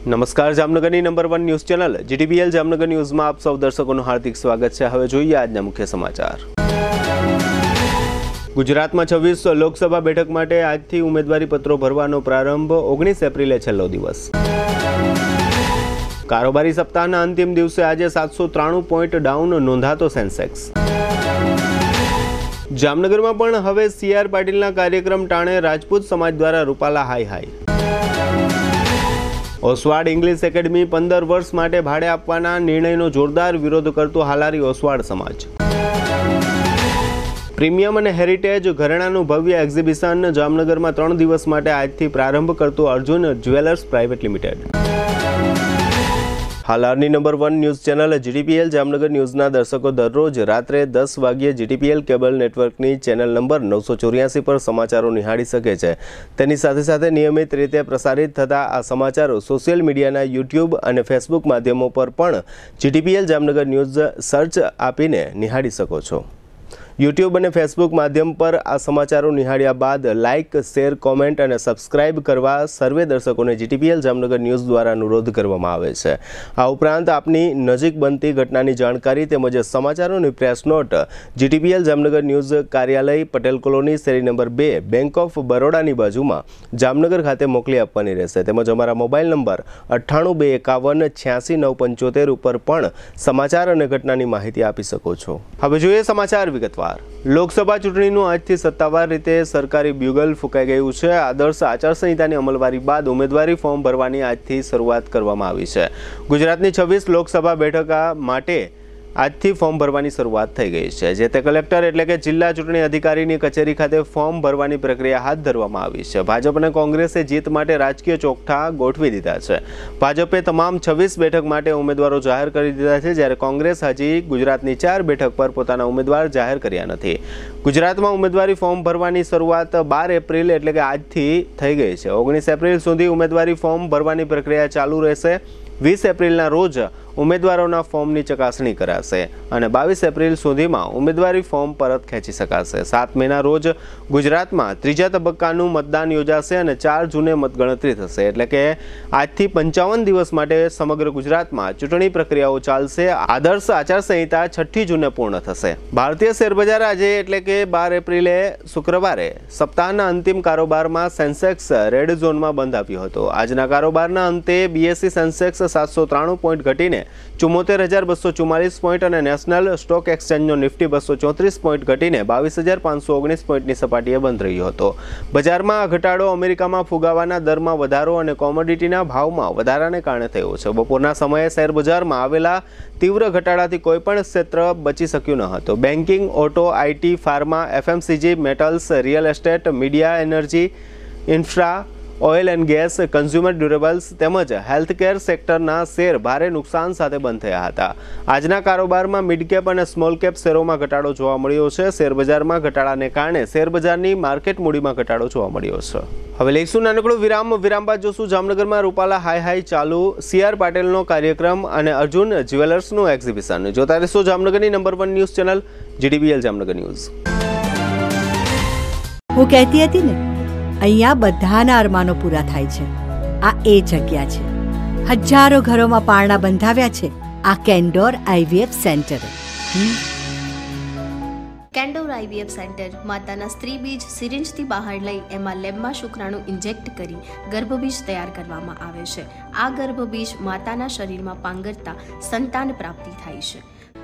નમસ્કાર, જામનગરની number 1 news channel GTPL Jamnagar ન્યૂઝમાં આપ સૌ દર્શકોનું હાર્દિક સ્વાગત છે। હવે જોઈએ આજના મુખ્ય સમાચાર। ગુજરાતમાં 26 લોકસભા બેઠક માટે આજથી ઉમેદવારી પત્રો ભરવાનો પ્રારંભ, 19 એપ્રિલે છેલ્લો દિવસ। કારોબારી સપ્તાહના અંતિમ દિવસે આજે 793 પોઈન્ટ ડાઉન નોંધાતો સેન્સેક્સ। જામનગરમાં પણ હવે CR પાટીલના કાર્યક્રમ ટાણે રાજપૂત સમાજ દ્વારા રૂપાલા હાઈ હાઈ। ઓસવાડ ઇંગ્લિશ એકેડમી 15 વર્ષ માટે ભાડે આપવાના નિર્ણયનો જોરદાર વિરોધ કરતો હાલારી ઓસવાડ સમાજ। પ્રીમિયમ અને હેરિટેજ ઘરેણાનું ભવ્ય એક્ઝિબિશન જામનગરમાં 3 દિવસ માટે આજથી પ્રારંભ કરતો અર્જુન જ્વેલર્સ પ્રાઇવેટ લિમિટેડ। હાલારની number 1 news channel GTPL Jamnagar ન્યૂઝના દર્શકો દરરોજ રાત્રે 10 વાગ્યે જીટીપીએલ કેબલ નેટવર્કની ચેનલ નંબર 984 પર સમાચારો નિહાળી શકે છે। તેની સાથે સાથે નિયમિત રીતે પ્રસારિત થતા આ સમાચારો સોશિયલ મીડિયાના યુટ્યુબ અને ફેસબુક માધ્યમો પર પણ જીટીપીએલ જામનગર ન્યૂઝ સર્ચ આપીને નિહાળી શકો છો। યુટ્યુબ અને ફેસબુક માધ્યમ પર આ સમાચારો નિહાળ્યા બાદ લાઇક, શેર, કોમેન્ટ અને સબસ્ક્રાઇબ કરવા સર્વે દર્શકોને જીટીપીએલ જામનગર ન્યૂઝ દ્વારા અનુરોધ કરવામાં આવે છે। આ ઉપરાંત આપની નજીક બનતી ઘટનાની જાણકારી તેમજ સમાચારોની press note GTPL Jamnagar news કાર્યાલય, પટેલ કોલોની, શેરી નંબર 2, બેંક ઓફ બરોડાની બાજુમાં જામનગર ખાતે મોકલી આપવાની રહેશે। તેમજ અમારા મોબાઈલ નંબર 9821586975 ઉપર પણ સમાચાર અને ઘટનાની માહિતી આપી શકો છો। હવે જોઈએ સમાચાર વિગતવાર। લોકસભા ચૂંટણીનું આજથી સત્તાવાર રીતે સરકારી બ્યુગલ ફૂંકાઈ ગયું છે। આદર્શ આચારસંહિતાની અમલવારી બાદ ઉમેદવારી ફોર્મ ભરવાની આજથી શરૂઆત કરવામાં આવી છે। ગુજરાતની 26 લોકસભા બેઠક માટે આજથી ફોર્મ ભરવાની શરૂઆત થઈ ગઈ છે। જે તે કલેક્ટર એટલે કે જિલ્લા ચૂંટણી અધિકારીની કચેરી ખાતે ફોર્મ ભરવાની પ્રક્રિયા હાથ ધરવામાં આવી છે। ભાજપ અને કોંગ્રેસે જીત માટે રાજકીય ચોકઠા ગોઠવી દીધા છે। ભાજપે તમામ 26 બેઠક માટે ઉમેદવારો જાહેર કરી દીધા છે, જ્યારે કોંગ્રેસ હજી ગુજરાતની 4 બેઠક પર પોતાના ઉમેદવાર જાહેર કર્યા નથી। ગુજરાતમાં ઉમેદવારી ફોર્મ ભરવાની શરૂઆત 12 એપ્રિલ એટલે કે આજથી થઈ ગઈ છે। 19 એપ્રિલ સુધી ઉમેદવારી ફોર્મ ભરવાની પ્રક્રિયા ચાલુ રહેશે। 20 એપ્રિલના રોજ ઉમેદવારોના ફોર્મની ચકાસણી કરાશે અને 22 એપ્રિલ સુધીમાં ઉમેદવારી ફોર્મ પરત ખેંચી શકાશે। 7 મેના રોજ ગુજરાતમાં ત્રીજા તબક્કાનું મતદાન યોજાશે અને 4 જૂને મતગણતરી થશે। એટલે કે આજથી 55 દિવસ માટે સમગ્ર ગુજરાતમાં ચૂંટણી પ્રક્રિયાઓ ચાલશે। આદર્શ આચારસંહિતા 6 જૂને પૂર્ણ થશે। ભારતીય શેરબજાર આજે એટલે કે 12 એપ્રિલે શુક્રવારે સપ્તાહના અંતિમ કારોબારમાં સેન્સેક્સ રેડ ઝોનમાં બંધ આવ્યો હતો। આજના કારોબારના અંતે બીએસસી સેન્સેક્સ 793 પોઈન્ટ ઘટીને 74,244 પોઈન્ટ અને નેશનલ સ્ટોક એક્સચેન્જનો નિફ્ટી 234 પોઈન્ટ ઘટીને 22,519 પોઈન્ટની સપાટીએ બંધ રહ્યો હતો। બજારમાં આ ઘટાડો અમેરિકામાં ફુગાવાના દરમાં વધારો અને કોમોડિટીના ભાવમાં વધારાને કારણે થયો છે। બપોરના સમયે શેરબજારમાં આવેલા તીવ્ર ઘટાડાથી કોઈપણ ક્ષેત્ર બચી શક્યું ન હતું। Banking, auto, IT, pharma, FMCG, metals, real estate, media, energy, infra, oil and gas, consumer durables તેમજ હેલ્થકેર સેક્ટરના શેર ભારે નુકસાન સાથે બંધ થયા હતા। આજના કારોબારમાં મિડ કેપ અને સ્મોલ કેપ શેરોમાં ઘટાડો જોવા મળ્યો છે। શેરબજારમાં ઘટાડાને કારણે શેરબજારની માર્કેટ મૂડીમાં ઘટાડો જોવા મળ્યો છે। હવે લઈશું નાનકડો વિરામ બાદ જોશું જામનગરમાં રૂપાલા હાઈ હાઈ ચાલુ, CR પાટીલનો કાર્યક્રમ અને અર્જુન જ્વેલર્સનું એક્ઝિબિશન। જોતા રહેશો જામનગરની number 1 news channel GTPL Jamnagar news. હું કહેતી હતી ને, અહીંયા બધાના અરમાનો પૂરા થાય છે। આ એ જગ્યા છે। હજારો ઘરોમાં પારણા બંધાવ્યા છે આ કેન્ડોર IVF સેન્ટરે। કેન્ડોર IVF સેન્ટર માતાના સ્ત્રી બીજ સિરિંજથી બહાર લઈ એમાં લેબમાં શુક્રાણુ ઇન્જેક્ટ કરી ગર્ભબીજ તૈયાર કરવામાં આવે છે। આ ગર્ભબીજ માતાના શરીરમાં પાંગરતા સંતાન પ્રાપ્તિ થાય છે।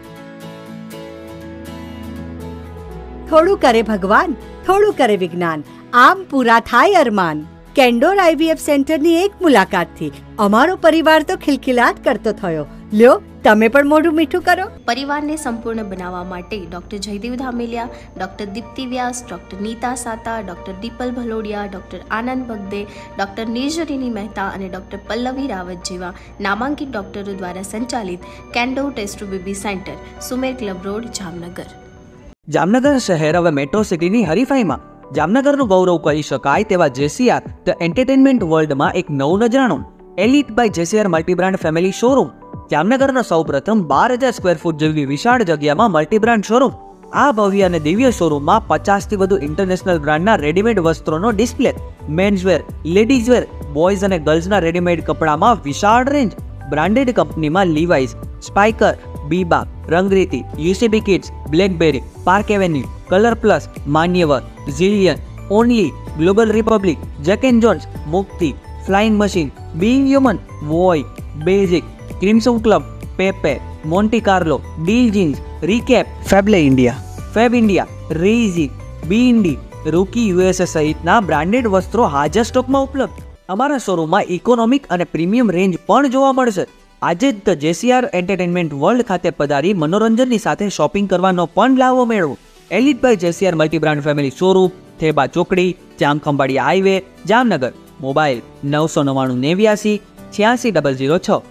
થોડું કરે ભગવાન, થોડું કરે વિજ્ઞાન, આમ પૂરા થાય અરમાન। કેન્ડોર IVF સેન્ટરની એક મુલાકાતથી અમારો પરિવાર તો ખિલખિલાટ કરતો થયો। લ્યો, તમે પણ મોઢું મીઠું કરો। પરિવારને સંપૂર્ણ બનાવવા માટે doctor Jaydev Dhameliya, doctor Dipti Vyas, doctor Nita Sata, doctor Dipal Bhalodiya, doctor Anand Bagde, doctor નિર્જરીની મહેતા અને ડોક્ટર પલ્લવી રાવત જેવા નામાંકિત ડોક્ટરો દ્વારા સંચાલિત Candor test to baby centre, Sumer club road, Jamnagar. Jamnagar શહેર હવે મેટ્રો સિટીની હરીફાઈમાં જામનગરનું ગૌરવ કરી શકાય તેવા JCR ધ એન્ટરટેનમેન્ટ વર્લ્ડમાં એક નવું નજરાણું elite by JCR multibrand family showroom. જામનગરનો સૌપ્રથમ 12,000 સ્ક્વેર ફૂટ જેવી વિશાળ જગ્યામાં મલ્ટીબ્રાન્ડ શોરૂમ આ ભવ્ય અને દિવ્ય શોરૂમમાં 50થી વધુ ઇન્ટરનેશનલ બ્રાન્ડના રેડીમેડ વસ્ત્રોનો ડિસ્પ્લે, મેન્સવેર, લેડીઝવેર, બોયઝ અને ગર્લ્સના રેડીમેડ કપડામાં વિશાળ રેન્જ, બ્રાન્ડેડ કંપનીમાં Levi's, Spykar, Biba, Rangriti, UCB kids, Blackberry, Park Avenue, Color Plus, Manyavar, Zillion, Only, Global Republic, Jack and Jones, Mukti, Flying Machine, Being Human, Voi, Basic, Crimson Club, Pepe, Monte Carlo, Deal Jeans, Recap, Fable India, Fab India, રેઝી, બી ઇન્ડી, Rookie USA સહિતના branded વસ્ત્રો હાજર સ્ટોકમાં ઉપલબ્ધ. અમારા શોરૂમમાં ઇકોનોમિક અને પ્રીમિયમ રેન્જ પણ જોવા મળશે. આજે જ ધ જેસીઆર એન્ટરટેનમેન્ટ વર્લ્ડ ખાતે પધારી મનોરંજનની સાથે શોપિંગ કરવાનો પણ લાવો મેળવો. Elite by JCR multibrand family showroom, Theba ચોકડી, જામખંભાળિયા હાઈવે, જામનગર. મોબાઈલ 999 89 86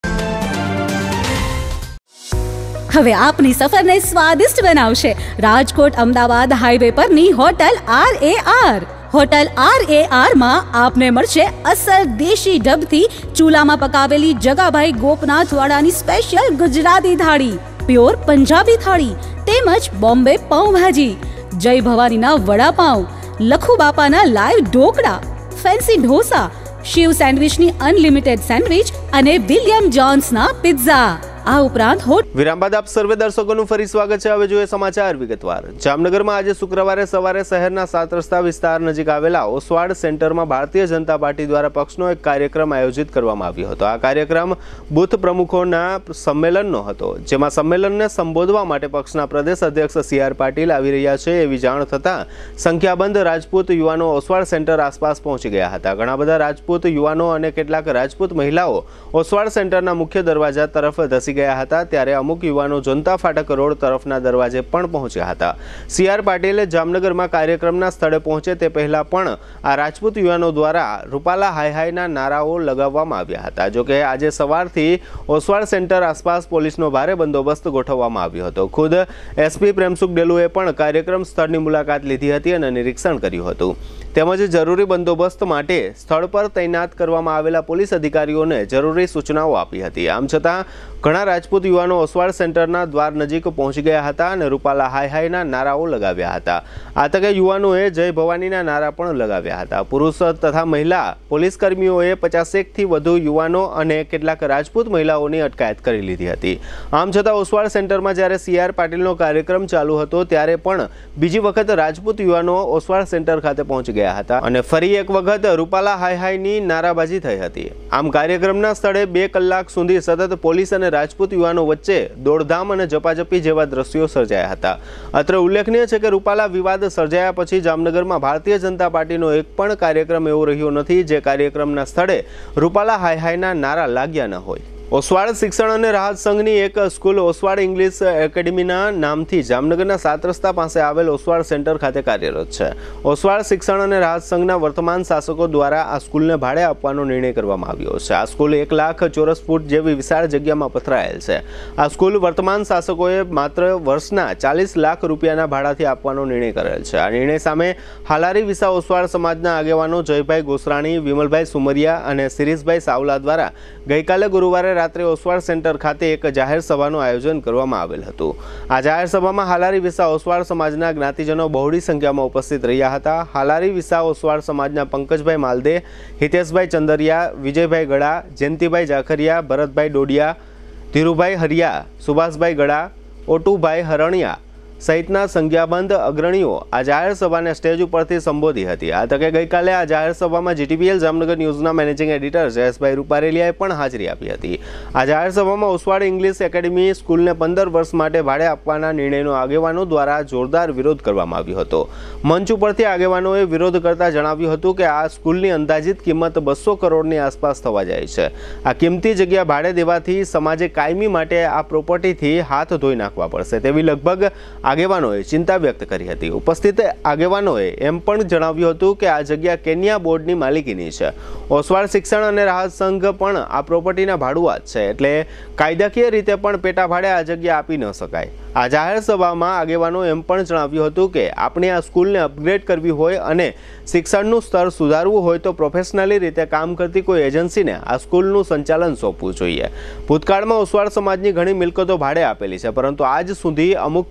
006. હવે આપની સફરને સ્વાદિષ્ટ બનાવશે રાજકોટ અમદાવાદ હાઈવે પરની હોટલ RAR. હોટલ RAR માં આપને મળશે અસલ દેશી ઢબથી ચૂલામાં પકાવેલી જગાભાઈ ગોપનાથવાળાની સ્પેશિયલ ગુજરાતી થાળી, પ્યોર પંજાબી થાળી તેમજ બોમ્બે પાઉંભાજી, જય ભવાનીના વડાપાઉં, લખુ બાપાના લાઈવ ઢોકળા, ફેન્સી ઢોસા, શિવ સેન્ડવિચની અનલિમિટેડ સેન્ડવિચ અને વિલિયમ જોન્સના પિઝા. આ ઉપરાંત વિરામ બાદ આપ સર્વે દર્શકોનું ફરી સ્વાગત છે. હવે જોઈએ સમાચાર વિગતવાર. જામનગરમાં આજે શુક્રવારે સવારે શહેરના 7 રસ્તા વિસ્તાર નજીક આવેલા ઓસવાડ સેન્ટરમાં ભારતીય જનતા પાર્ટી દ્વારા પક્ષનો એક કાર્યક્રમ આયોજિત કરવામાં આવ્યો હતો. આ કાર્યક્રમ બૂથ પ્રમુખોના સંમેલનનો હતો, જેમાં સંમેલનને સંબોધવા માટે પક્ષના પ્રદેશ અધ્યક્ષ CR પાટીલ આવી રહ્યા છે એવી જાણ થતાં સંખ્યાબંધ રાજપૂત યુવાનો ઓસવાડ સેન્ટર આસપાસ પહોંચી ગયા હતા. ઘણા બધા રાજપૂત યુવાનો અને કેટલાક રાજપૂત મહિલાઓ ઓસવાડ સેન્ટરના મુખ્ય દરવાજા તરફ ધસી ગયા હતા, ત્યારે અમુક યુવાનો જનતા ફાટક રોડ તરફના દરવાજે પણ પહોંચ્યા હતા. CR પાટીલે જામનગરમાં કાર્યક્રમના સ્થળે પહોંચે તે પહેલા પણ આ રાજપૂત યુવાનો દ્વારા રૂપાલા હાય હાયના નારાઓ લગાવવામાં આવ્યા હતા. જોકે આજે સવારથી ઓસવાડ સેન્ટર આસપાસ પોલીસનો ભારે બંદોબસ્ત ગોઠવવામાં આવ્યો હતો. ખુદ SP પ્રેમસુખ ડેલુએ પણ કાર્યક્રમ સ્થળની મુલાકાત લીધી હતી અને નિરીક્ષણ કર્યું હતું. તેમજ જરૂરી બંદોબસ્ત માટે સ્થળ પર તૈનાત કરવામાં આવેલા પોલીસ અધિકારીઓને જરૂરી સૂચનાઓ આપી હતી. આમ છતાં ઘણા રાજપૂત યુવાનો ઓસવાડ સેન્ટરના દ્વાર નજીક પહોંચી ગયા હતા અને રૂપાલા હાય હાયના નારાઓ લગાવ્યા હતા. આ તકે યુવાનોએ જય ભવાનીના નારા પણ લગાવ્યા હતા. પુરુષ તથા મહિલા પોલીસ કર્મીઓએ 50થી વધુ યુવાનો અને કેટલાક રાજપૂત મહિલાઓની અટકાયત કરી લીધી હતી. આમ છતાં ઓસવાડ સેન્ટરમાં જ્યારે CR પાટીલનો કાર્યક્રમ ચાલુ હતો ત્યારે પણ બીજી વખત રાજપૂત યુવાનો ઓસવાડ સેન્ટર ખાતે પહોંચી ગયા હતા અને ફરી એક વખત રૂપાલા હાય હાયની નારાબાજી થઈ હતી. આમ કાર્યક્રમના સ્થળે 2 કલાક સુધી સતત પોલીસ અને રાજપૂત યુવાનો વચ્ચે દોડધામ અને ઝપાઝપી જેવા દ્રશ્યો સર્જાયા હતા. અત્રે ઉલ્લેખનીય છે કે રૂપાલા વિવાદ સર્જાયા પછી જામનગરમાં ભારતીય જનતા પાર્ટીનો એક પણ કાર્યક્રમ એવો રહ્યો નથી જે કાર્યક્રમના સ્થળે રૂપાલા હાય હાયના નારા લાગ્યા ન હોય. ઓસવાડ શિક્ષણ અને રાહત સંઘની એક સ્કૂલ ઓસવાડ ઇંગ્લિશ એકેડમીના નામથી જામનગરના 7 રસ્તા પાસે આવેલ ઓસવાડ સેન્ટર ખાતે કાર્યરત છે. ઓસવાડ શિક્ષણ અને રાહત સંઘના વર્તમાન શાસકો દ્વારા આ સ્કૂલને ભાડે આપવાનો નિર્ણય કરવામાં આવ્યો છે. આ સ્કૂલ 1 લાખ ચોરસ ફૂટ જેવી વિશાળ જગ્યામાં પથરાયેલ છે. આ સ્કૂલ વર્તમાન શાસકોએ માત્ર વર્ષના 40 લાખ રૂપિયાના ભાડાથી આપવાનો નિર્ણય કરેલ છે. આ નિર્ણય સામે હાલારી વિસા ઓસવાડ સમાજના આગેવાનો જયભાઈ ગોસરાણી, વિમલભાઈ સુમરિયા અને શિરીષભાઈ સાવલા દ્વારા ગઈકાલે ગુરુવારે રાત્રે ઓસવાડ સેન્ટર ખાતે એક જાહેર સભાનું આયોજન કરવામાં આવેલ હતું. આ જાહેર સભામાં હાલારી વિસા ઓસવાડ સમાજના જ્ઞાતિજનો બહોળી સંખ્યામાં ઉપસ્થિત રહ્યા હતા. હાલારી વિસા ઓસવાડ સમાજના પંકજભાઈ માલદે, હિતેશભાઈ ચંદરિયા, વિજયભાઈ ગળા, જયંતિભાઈ જાખરિયા, ભરતભાઈ ડોડિયા, ધીરુભાઈ હરિયા, સુભાષભાઈ ગળા, ઓટુભાઈ હરણિયા સહિતના સંખ્યાબંધ અગ્રણીઓ આ જાહેર સભાને સ્ટેજ ઉપરથી સંબોધી હતી. આ તકે ગઈકાલે આ જાહેર સભામાં GTPL જામનગર ન્યૂઝના મેનેજિંગ એડિટર જયેશભાઈ રૂપારેલિયાએ પણ હાજરી આપી હતી. આ જાહેર સભામાં ઓસવાડ ઇંગ્લિશ એકેડમી સ્કૂલને 15 વર્ષ માટે ભાડે આપવાના નિર્ણયનો આગેવાનો દ્વારા જોરદાર વિરોધ કરવામાં આવ્યો હતો. મંચ ઉપરથી આગેવાનોએ વિરોધ કરતા જણાવ્યું હતું કે આ સ્કૂલની અંદાજિત કિંમત 200 કરોડની આસપાસ થવા જાય છે. આ કિંમતી જગ્યા ભાડે દેવાથી સમાજે કાયમી માટે આ પ્રોપર્ટીથી હાથ ધોઈ નાખવા પડશે તેવી લગભગ આગેવાનોએ ચિંતા વ્યક્ત કરી હતી. ઉપસ્થિત આગેવાનોએ એમ પણ જણાવ્યું હતું કે આ જગ્યા કેન્યા બોર્ડની માલિકીની છે. ઓસવાડ શિક્ષણ અને રાહત સંઘ પણ આ પ્રોપર્ટીના ભાડુઆત છે, એટલે કાયદાકીય રીતે પણ પેટા ભાડે આ જગ્યા આપી ન શકાય. આ જાહેર સભામાં આગેવાનો એમ પણ જણાવ્યું હતું કે આપણે આ સ્કૂલને અપગ્રેડ કરવી હોય અને શિક્ષણનું સ્તર સુધારવું હોય તો પ્રોફેશનલી રીતે કામ કરતી કોઈ એજન્સીને આ સ્કૂલનું સંચાલન સોંપવું જોઈએ. ભૂતકાળમાં ઓસવાડ સમાજની ઘણી મિલકતો ભાડે આપેલી છે, પરંતુ આજ સુધી અમુક પ્રોપર્ટી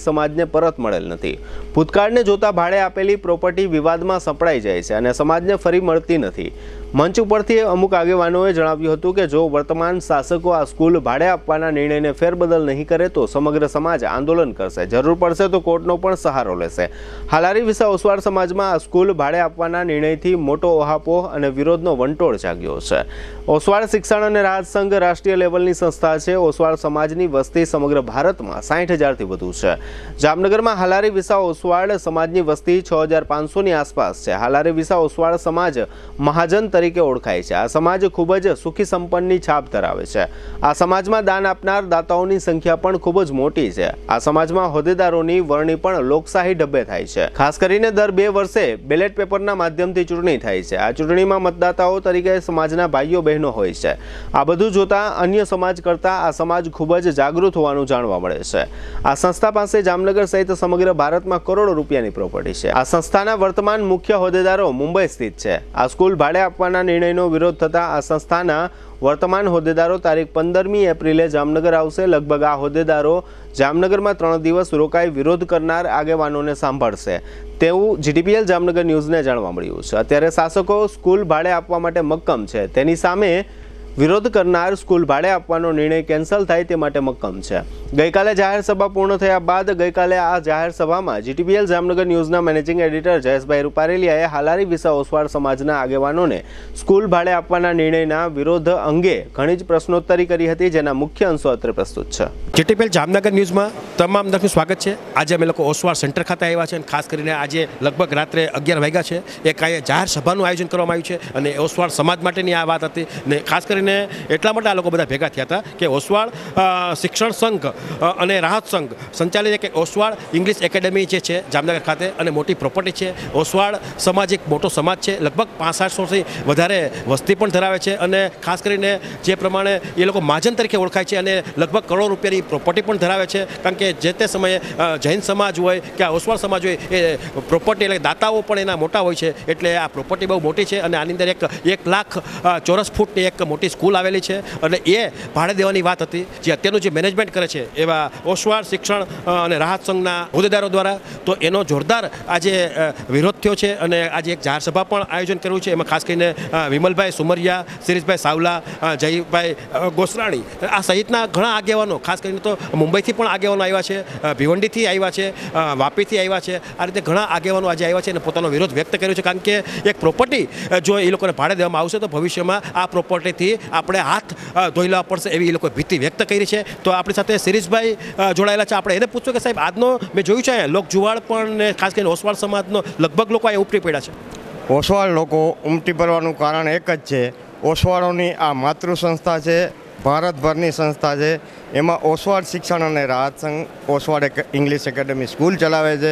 સમાજને પરત મળેલ નથી. ભૂતકાળને જોતા ભાડે આપેલી પ્રોપર્ટી વિવાદમાં સપડાઈ જાય છે અને સમાજને ફરી મળતી નથી. મંચ ઉપરથી અમુક આગેવાનોએ જણાવ્યું હતું કે જો વર્તમાન શાસકો આ સ્કૂલ ભાડે આપવાના નિર્ણયને ફેરબદલ નહીં કરે તો સમગ્ર સમાજ આંદોલન કરશે. જરૂર પડશે તો કોર્ટનો પણ સહારો લેશે. હાલારી વિસા ઓસવાળ સમાજમાં આ સ્કૂલ ભાડે આપવાના નિર્ણયથી મોટો ઓહાપોહ અને વિરોધનો વંટોળ જાગ્યો છે. ઓસવાળ શિક્ષણ અને રાહત સંઘ રાષ્ટ્રીય લેવલની સંસ્થા છે. ઓસવાળ સમાજની વસ્તી સમગ્ર ભારતમાં 60,000થી વધુ છે. જામનગરમાં હાલારી વિસા ઓસવાળ સમાજની વસ્તી 6,500ની આસપાસ છે. હાલારી વિસા ઓસવાળ સમાજ મહાજન તરીકે ઓળખાય છે. આ સમાજ ખૂબ જ સુખી સંપન્નની છાપ ધરાવે છે. આ સમાજમાં દાન આપનાર દાતાઓની સંખ્યા પણ ખૂબ જ મોટી છે. આ સમાજમાં હોદ્દેદારોની વરણી પણ લોકશાહી ઢબે થાય છે. ખાસ કરીને દર 2 વર્ષે બેલેટ પેપરના માધ્યમથી ચૂંટણી થાય છે. આ ચૂંટણીમાં મતદાતાઓ તરીકે સમાજના ભાઈઓ બહેનો હોય છે. આ બધું જોતા અન્ય સમાજ કરતાં આ સમાજ ખૂબ જ જાગૃત હોવાનું જાણવા મળે છે. આ સંસ્થા પાસે જામનગર સહિત સમગ્ર ભારતમાં કરોડો રૂપિયાની પ્રોપર્ટી છે. આ સંસ્થાના વર્તમાન મુખ્ય હોદ્દેદારો મુંબઈ સ્થિત છે. આ સ્કૂલ ભાડે આપવાના નિર્ણયનો વિરોધ થતા આ સંસ્થાના વર્તમાન હોદ્દેદારો તારીખ 15મી એપ્રિલે જામનગર આવશે. લગભગ આ હોદ્દેદારો જામનગરમાં 3 દિવસ રોકાઈ વિરોધ કરનાર આગેવાનોને સાંભળશે તેવું GTPL જામનગર ન્યૂઝને જાણવા મળ્યું છે. અત્યારે શાસકો સ્કૂલ ભાડે આપવા માટે મક્કમ છે. તેની સામે વિરોધ કરનાર સ્કૂલ ભાડે આપવાનો નિર્ણય કેન્સલ થાય તે માટે મક્કમ છે. ગઈકાલે જાહેર સભા પૂર્ણ થયા બાદ ગઈકાલે આ જાહેર સભામાં GTPL જામનગર ન્યૂઝના મેનેજિંગ એડિટર જયેશભાઈ રૂપારેલિયાએ હાલારી વિસા ઓસવાળ સમાજના આગેવાનોને સ્કૂલ ભાડે આપવાના નિર્ણયના વિરોધ અંગે ઘણી જ પ્રશ્નોત્તરી કરી હતી, જેના મુખ્ય અંશો અત્રે પ્રસ્તુત છે. GTPL જામનગર ન્યૂઝમાં તમામ દર્શકનું સ્વાગત છે. આજે અમે લોકો ઓસવાળ સેન્ટર ખાતે આવ્યા છે અને ખાસ કરીને આજે લગભગ રાત્રે 11 વાગ્યા છે. એક જાહેર સભાનું આયોજન કરવામાં આવ્યું છે અને ઓસવાળ સમાજ માટેની આ વાત હતી ને ખાસ કરીને એટલા માટે આ લોકો બધા ભેગા થયા હતા કે ઓસવાળ શિક્ષણ સંઘ અને રાહત સંઘ સંચાલિત એક ઓસવાળ ઇંગ્લિશ એકેડમી જે છે જામનગર ખાતે અને મોટી પ્રોપર્ટી છે. ઓસવાળ સમાજ એક મોટો સમાજ છે. લગભગ 6500થી વધારે વસ્તી પણ ધરાવે છે અને ખાસ કરીને જે પ્રમાણે એ લોકો મહાજન તરીકે ઓળખાય છે અને લગભગ કરોડ રૂપિયાની પ્રોપર્ટી પણ ધરાવે છે. કારણ કે જે તે સમયે જૈન સમાજ હોય કે આ ઓસવાળ સમાજ હોય એ પ્રોપર્ટી એટલે દાતાઓ પણ એના મોટા હોય છે. એટલે આ પ્રોપર્ટી બહુ મોટી છે અને આની અંદર 1 લાખ ચોરસ ફૂટની એક મોટી સ્કૂલ આવેલી છે અને એ ભાડે દેવાની વાત હતી. જે અત્યારનું જે મેનેજમેન્ટ કરે છે એવા ઓસવાળ શિક્ષણ અને રાહત સંઘના હોદ્દેદારો દ્વારા તો એનો જોરદાર આજે વિરોધ થયો છે અને આજે એક જાહેર સભા પણ આયોજન કર્યું છે. એમાં ખાસ કરીને વિમલભાઈ સુમરિયા, શિરીષભાઈ સાવલા, જયભાઈ ગોસરાણી આ સહિતના ઘણા આગેવાનો, ખાસ કરીને તો મુંબઈથી પણ આગેવાનો આવ્યા છે, ભિવંડીથી આવ્યા છે, વાપીથી આવ્યા છે. આ રીતે ઘણા આગેવાનો આજે આવ્યા છે અને પોતાનો વિરોધ વ્યક્ત કર્યો છે. કારણ કે એક પ્રોપર્ટી જો એ લોકોને ભાડે દેવામાં આવશે તો ભવિષ્યમાં આ પ્રોપર્ટીથી આપણે હાથ ધોઈ લેવા પડશે એવી એ લોકોએ ભીતિ વ્યક્ત કરી છે. તો આપણી સાથે શિરીષભાઈ જોડાયેલા છે. આપણે એને પૂછશું કે સાહેબ આજનો મેં જોયું છે લોક જુવાળ પણ ખાસ કરીને ઓસવાળ સમાજનો લગભગ લોકો અહીંયા ઉપટી પડ્યા છે. ઓસવાળ લોકો ઉમટી પડવાનું કારણ એક જ છે, ઓસવાળોની આ માતૃ સંસ્થા છે, ભારતભરની સંસ્થા છે. એમાં ઓસવાળ શિક્ષણ અને રાહત સંઘ ઓસવાળ ઇંગ્લિશ એકેડમી સ્કૂલ ચલાવે છે.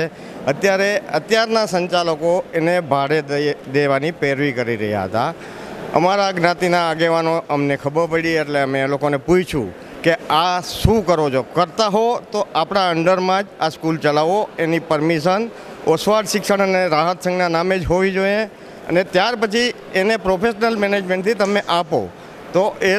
અત્યારના સંચાલકો એને ભાડે દેવાની પેરવી કરી રહ્યા હતા. અમારા જ્ઞાતિના આગેવાનો અમને ખબર પડી એટલે અમે એ લોકોને પૂછ્યું કે આ શું કરો છો, કરતા હો તો આપણા અંડરમાં જ આ સ્કૂલ ચલાવો, એની પરમિશન ઓસવાળ શિક્ષણ અને રાહત સંઘના નામે જ હોવી જોઈએ અને ત્યાર પછી એને પ્રોફેશનલ મેનેજમેન્ટથી તમે આપો. તો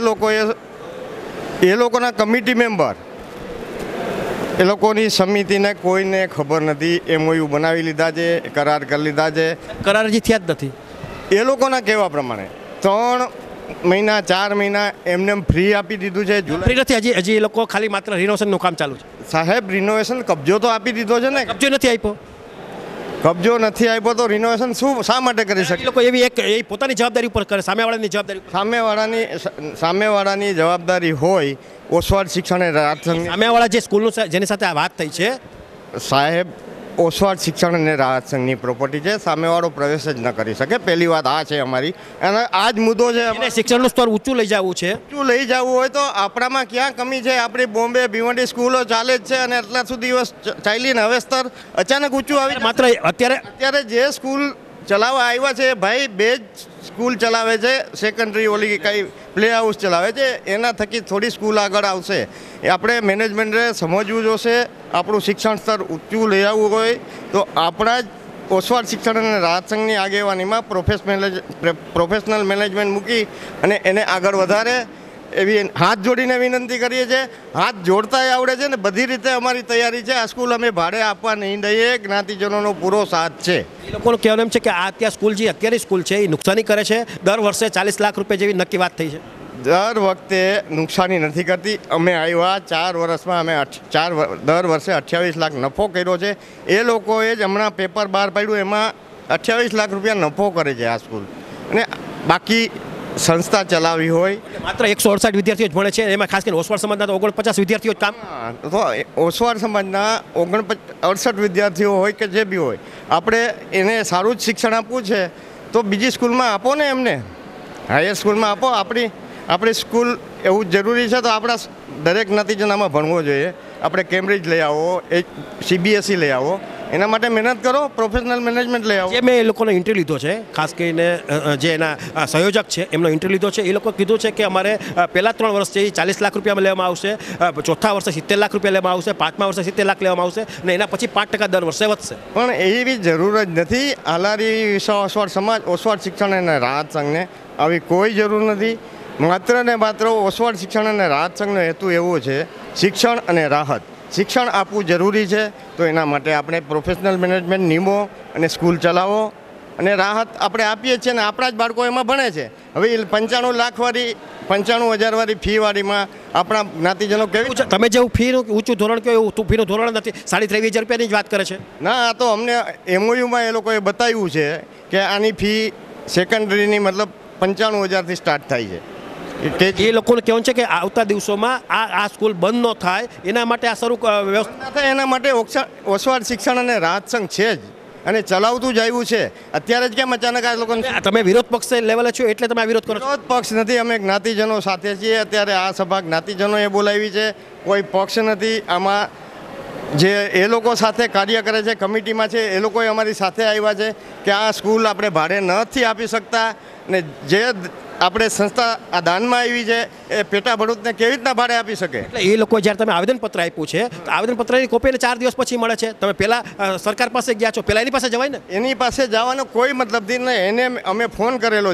એ લોકોના કમિટી મેમ્બર એ લોકોની સમિતિને કોઈને ખબર નથી. MOU બનાવી લીધા છે, કરાર કરી લીધા છે. કરાર હજી થયા જ નથી. એ લોકોના કહેવા પ્રમાણે 3 મહિના 4 મહિના એમને ફ્રી આપી દીધું છે. ફ્રી નથી, હજી એ લોકો ખાલી માત્ર રિનોવેશનનું કામ ચાલુ છે. સાહેબ રિનોવેશન કબજો તો આપી દીધો છે ને. કબજો નથી આપ્યો. કબજો નથી આપ્યો તો રિનોવેશન શા માટે કરી શકે? લોકો એવી એક એ પોતાની જવાબદારી ઉપર કરે, સામેવાળાની જવાબદારી સામેવાળાની જવાબદારી હોય. ઓસવાળ શિક્ષણ અને રાહત સંઘ સામેવાળા જે સ્કૂલનું જેની સાથે આ વાત થઈ છે સાહેબ, ઓસવાળ શિક્ષણ અને રાહત સંઘની પ્રોપર્ટી છે. સામેવાળો પ્રવેશ જ ન કરી શકે. પહેલી વાત આ છે અમારી અને આ જ મુદ્દો છે. એને શિક્ષણનું સ્તર ઊંચું લઈ જવું છે. ઊંચું લઈ જવું હોય તો આપણામાં ક્યાં કમી છે? આપણી બોમ્બે ભિવંડી સ્કૂલો ચાલે જ છે અને એટલા સુધી ચાલીને હવે સ્તર અચાનક ઊંચું આવી. માત્ર અત્યારે જે સ્કૂલ ચલાવવા આવ્યા છે ભાઈ, 2 જ સ્કૂલ ચલાવે છે. સેકન્ડરી ઓલી કંઈ પ્લે હાઉસ ચલાવે છે. એના થકી થોડી સ્કૂલ આગળ આવશે. એ આપણે મેનેજમેન્ટે સમજવું જોશે. આપણું શિક્ષણ સ્તર ઊંચું લઈ આવવું હોય તો આપણા જ ઓસવાળ શિક્ષણ અને રાહત સંઘની આગેવાનીમાં પ્રોફેશનલ મેનેજમેન્ટ મૂકી અને એને આગળ વધારે એવી હાથ જોડીને વિનંતી કરીએ છીએ. હાથ જોડતાય આવડે છે ને બધી રીતે અમારી તૈયારી છે. આ સ્કૂલ અમે ભાડે આપવા નહીં દઈએ. જ્ઞાતિજનોનો પૂરો સાથ છે. એ લોકોનું કહેવાનું એમ છે કે આ ત્યાં સ્કૂલ જે અત્યારની સ્કૂલ છે એ નુકસાની કરે છે. દર વર્ષે 40 લાખ રૂપિયા જેવી નક્કી વાત થઈ છે. દર વખતે નુકસાની નથી કરતી. અમે આવ્યા 4 વર્ષમાં અમે દર વર્ષે 28 લાખ નફો કર્યો છે. એ લોકોએ જ હમણાં પેપર બહાર પાડ્યું એમાં 28 લાખ રૂપિયા નફો કરે છે આ સ્કૂલ. અને બાકી સંસ્થા ચલાવી હોય માત્ર 168 વિદ્યાર્થીઓ જ ભણે છે. એમાં ખાસ કરીને ઓસવાડ સમાજના તો 49 વિદ્યાર્થીઓ જ કામ. તો ઓસવાડ સમાજના 68 વિદ્યાર્થીઓ હોય કે જે બી હોય, આપણે એને સારું જ શિક્ષણ આપવું છે તો બીજી સ્કૂલમાં આપો ને એમને. હાયર સ્કૂલમાં આપો. આપણી સ્કૂલ એવું જરૂરી છે તો આપણા દરેક નતીજામાં ભણવો જોઈએ. આપણે કેમ્બ્રિજ લઈ આવો, CBSE લઈ આવો, એના માટે મહેનત કરો. પ્રોફેશનલ મેનેજમેન્ટ લઈ આવો. જે મેં એ લોકોનો ઇન્ટરવ્યૂ લીધો છે, ખાસ કરીને જે એના સંયોજક છે એમનો ઇન્ટરવ્યૂ લીધો છે. એ લોકો કીધું છે કે અમારે પહેલાં 3 વર્ષ છે એ 40 લાખ રૂપિયામાં લેવામાં આવશે, ચોથા વર્ષે 70 લાખ રૂપિયા લેવામાં આવશે, પાંચમા વર્ષે 70 લાખ લેવામાં આવશે અને એના પછી 5% દર વર્ષે વધશે. પણ એવી જરૂર જ નથી. આલારી ઓસવાડ સમાજ, ઓસવાડ શિક્ષણ અને રાહત સંઘને આવી કોઈ જરૂર નથી. માત્ર ને માત્ર ઓસવાડ શિક્ષણ અને રાહત સંઘનો હેતુ એવો છે શિક્ષણ અને રાહત. શિક્ષણ આપવું જરૂરી છે તો એના માટે આપણે પ્રોફેશનલ મેનેજમેન્ટ નિયમો અને સ્કૂલ ચલાવો અને રાહત આપણે આપીએ છીએ ને આપણા જ બાળકો એમાં ભણે છે. હવે 95 લાખવાળી 95,000 વાળી ફીવાળીમાં આપણા જ્ઞાતિજનો કેવી. તમે જેવું ફીનું ઊંચું ધોરણ કહો એવું ફીનું ધોરણ નથી. 23,500 રૂપિયાની જ વાત કરે છે. ના, આ તો અમને MOUમાં એ લોકોએ બતાવ્યું છે કે આની ફી સેકન્ડરીની મતલબ 95,000થી સ્ટાર્ટ થાય છે. એ લોકોનું કહેવું છે કે આવતા દિવસોમાં આ સ્કૂલ બંધ ન થાય એના માટે આ શરૂ વ્યવસ્થા થાય. એના માટે ઓસવાડ શિક્ષણ અને રાહત સંઘ છે જ અને ચલાવતું જ આવ્યું છે. અત્યારે જ કેમ અચાનક આ લોકોને. તમે વિરોધ પક્ષ લેવલે છો એટલે તમે આ વિરોધ કરો છો? વિરોધ પક્ષ નથી. અમે જ્ઞાતિજનો સાથે છીએ. અત્યારે આ સભા જ્ઞાતિજનોએ બોલાવી છે. કોઈ પક્ષ નથી આમાં. જે એ લોકો સાથે કાર્ય કરે છે, કમિટીમાં છે, એ લોકોએ અમારી સાથે આવ્યા છે કે આ સ્કૂલ આપણે ભાડે નથી આપી શકતા ને જે આપણે સંસ્થા આ દાનમાં આવી છે એ પેટા ભરૂચને કેવી રીતના ભાડે આપી શકે. એટલે એ લોકો જ્યારે તમે આવેદનપત્ર આપ્યું છે તો આવેદનપત્રની કોપીને 4 દિવસ પછી મળે છે. તમે પહેલાં સરકાર પાસે ગયા છો, પહેલાં એની પાસે જવાય ને. એની પાસે જવાનો કોઈ મતલબ નહીં. એને અમે ફોન કરેલો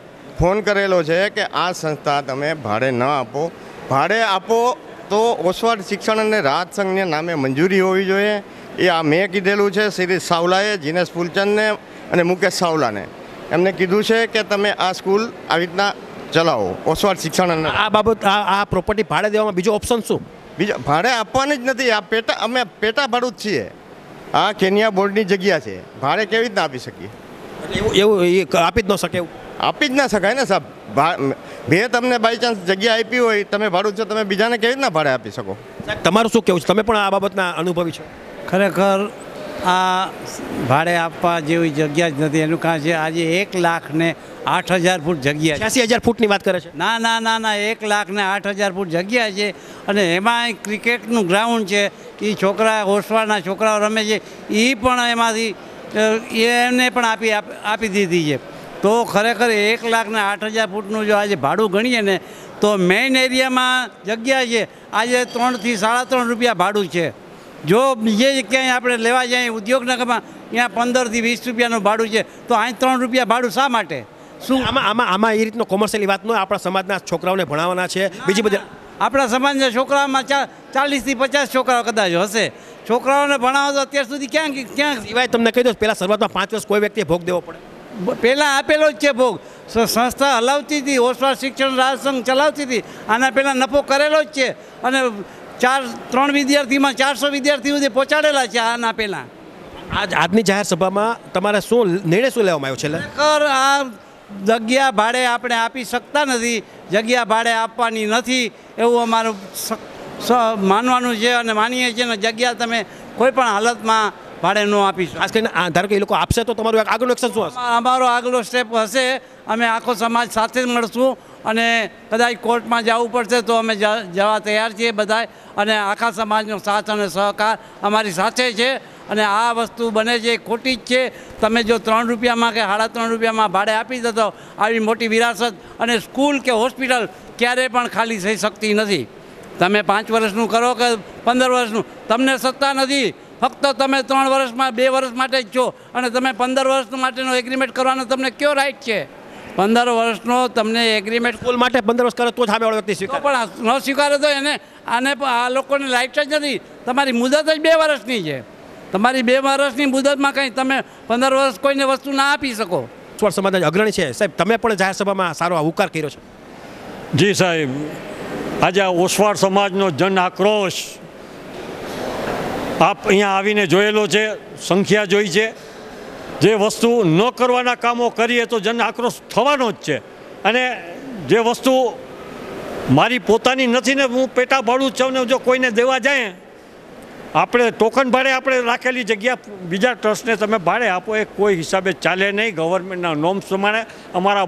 છે કે આ સંસ્થા તમે ભાડે ન આપો. ભાડે આપો તો ઓસવાડ શિક્ષણ અને રાહત સંઘને નામે મંજૂરી હોવી જોઈએ. એ આ મેં કીધેલું છે. શ્રી સાવલાએ, જીનેશ ફૂલચંદને અને મુકેશ સાવલાને એમને કીધું છે કે તમે આ સ્કૂલ આવી રીતના ચલાવો. ઓસવાડ શિક્ષણ અને આ બાબત આ પ્રોપર્ટી ભાડે દેવામાં બીજો ઓપ્શન શું? બીજો ભાડે આપવાની જ નથી. અમે પેટા ભાડું જ છીએ. આ કેન્યા બોર્ડની જગ્યા છે. ભાડે કેવી રીતના આપી શકીએ? એવું એ આપી જ ન શકે. એવું આપી જ ના શકાય ને સાહેબ. મેં તમને બાય ચાન્સ જગ્યા આપી હોય, તમે ભાડું છો, તમે બીજાને કેવી રીતના ભાડે આપી શકો? તમારું શું કહેવું છે? તમે પણ આ બાબતના અનુભવી છો? ખરેખર આ ભાડે આપવા જેવી જગ્યા જ નથી. એનું કારણ છે આજે 1,08,000 ફૂટ જગ્યા છે. 86,000 ફૂટની વાત કરે છે? ના, 1,08,000 ફૂટ જગ્યા છે અને એમાં ક્રિકેટનું ગ્રાઉન્ડ છે. એ છોકરા ઓસવાડના છોકરાઓ રમે છે એ પણ એમાંથી એને પણ આપી દીધી છે. તો ખરેખર 1,08,000 ફૂટનું જો આજે ભાડું ગણીએ ને તો મેઇન એરિયામાં જગ્યા છે આજે 3 થી 3.5 રૂપિયા ભાડું છે. જો બીજે ક્યાંય આપણે લેવા જઈએ ઉદ્યોગનગરમાં ત્યાં 15 થી 20 રૂપિયાનું ભાડું છે તો અહીં 3 રૂપિયા ભાડું શા માટે? શું આમાં એ રીતનો કોમર્શિયલી વાત ન હોય. આપણા સમાજના છોકરાઓને ભણાવવાના છે. બીજી બધી આપણા સમાજના છોકરાઓમાં 40 થી 50 છોકરાઓ કદાચ હશે. છોકરાઓને ભણાવો તો અત્યાર સુધી ક્યાં સિવાય તમને કહી દો પહેલાં શરૂઆતમાં 5 વર્ષ કોઈ વ્યક્તિએ ભોગ દેવો પડે. પહેલાં આપેલો જ છે ભોગ. સંસ્થા હલાવતી હતી, ઓસવાડ શિક્ષણ રાહત સંઘ ચલાવતી હતી. આના પહેલાં નફો કરેલો જ છે અને 3 વિદ્યાર્થીમાં 400 વિદ્યાર્થીઓ સુધી પહોંચાડેલા છે આના પહેલાં. આજની જાહેર સભામાં તમારે શું નિર્ણય શું લેવામાં આવ્યો છે? ખરેખર આ જગ્યા ભાડે આપણે આપી શકતા નથી. જગ્યા ભાડે આપવાની નથી એવું અમારું માનવાનું છે અને માનીએ છીએ ને જગ્યા તમે કોઈ પણ હાલતમાં ભાડે ન આપીશું. ખાસ કરીને ધારો કે એ લોકો આપશે તો તમારું આગળનું એક્શન શું હશે? અમારો આગલો સ્ટેપ હશે અમે આખો સમાજ સાથે મળશું અને કદાચ કોર્ટમાં જવું પડશે તો અમે જવા તૈયાર છીએ બધા. અને આખા સમાજનો સાથ અને સહકાર અમારી સાથે છે અને આ વસ્તુ બને છે ખોટી જ છે. તમે જો 3 રૂપિયામાં કે 3.5 રૂપિયામાં ભાડે આપી દો તો આવી મોટી વિરાસત અને સ્કૂલ કે હોસ્પિટલ ક્યારેય પણ ખાલી થઈ શકતી નથી. તમે 5 વર્ષનું કરો કે 15 વર્ષનું તમને સત્તા નથી. ફક્ત તમે 3 વર્ષમાં 2 વર્ષ માટે જ છો અને તમે 15 વર્ષ માટેનો એગ્રીમેન્ટ કરવાનો તમને કયો રાઈટ છે? 15 વર્ષનો તમને એગ્રીમેન્ટ સ્કૂલ માટે 15 વર્ષ કરે તો જ સામેવાળો વ્યક્તિ તો સ્વીકારે. પણ ન સ્વીકારે તો એને આને આ લોકોને લાઇટ જ નથી. તમારી મુદત જ 2 વર્ષની છે. તમારી 2 વર્ષની મુદતમાં કંઈ તમે 15 વર્ષ કોઈને વસ્તુ ના આપી શકો. ઓસવાળ સમાજના અગ્રણી છે સાહેબ, તમે પણ જાહેર સભામાં સારો હુંકાર કર્યો છે. જી સાહેબ, આજે આ ઓસવાળ સમાજનો જન આક્રોશ આપ અહીંયા આવીને જોયેલો છે, સંખ્યા જોઈ છે. જે વસ્તુ ન કરવાના કામો કરીએ તો જન આક્રોશ થવાનો જ છે. અને જે વસ્તુ મારી પોતાની નથી ને હું પેટા ભાડું જ છું ને જો કોઈને દેવા જાય, આપણે ટોકન ભાડે આપણે રાખેલી જગ્યા બીજા ટ્રસ્ટને તમે ભાડે આપો, એ કોઈ હિસાબે ચાલે નહીં. ગવર્મેન્ટના નોર્મ્સ પ્રમાણે અમારા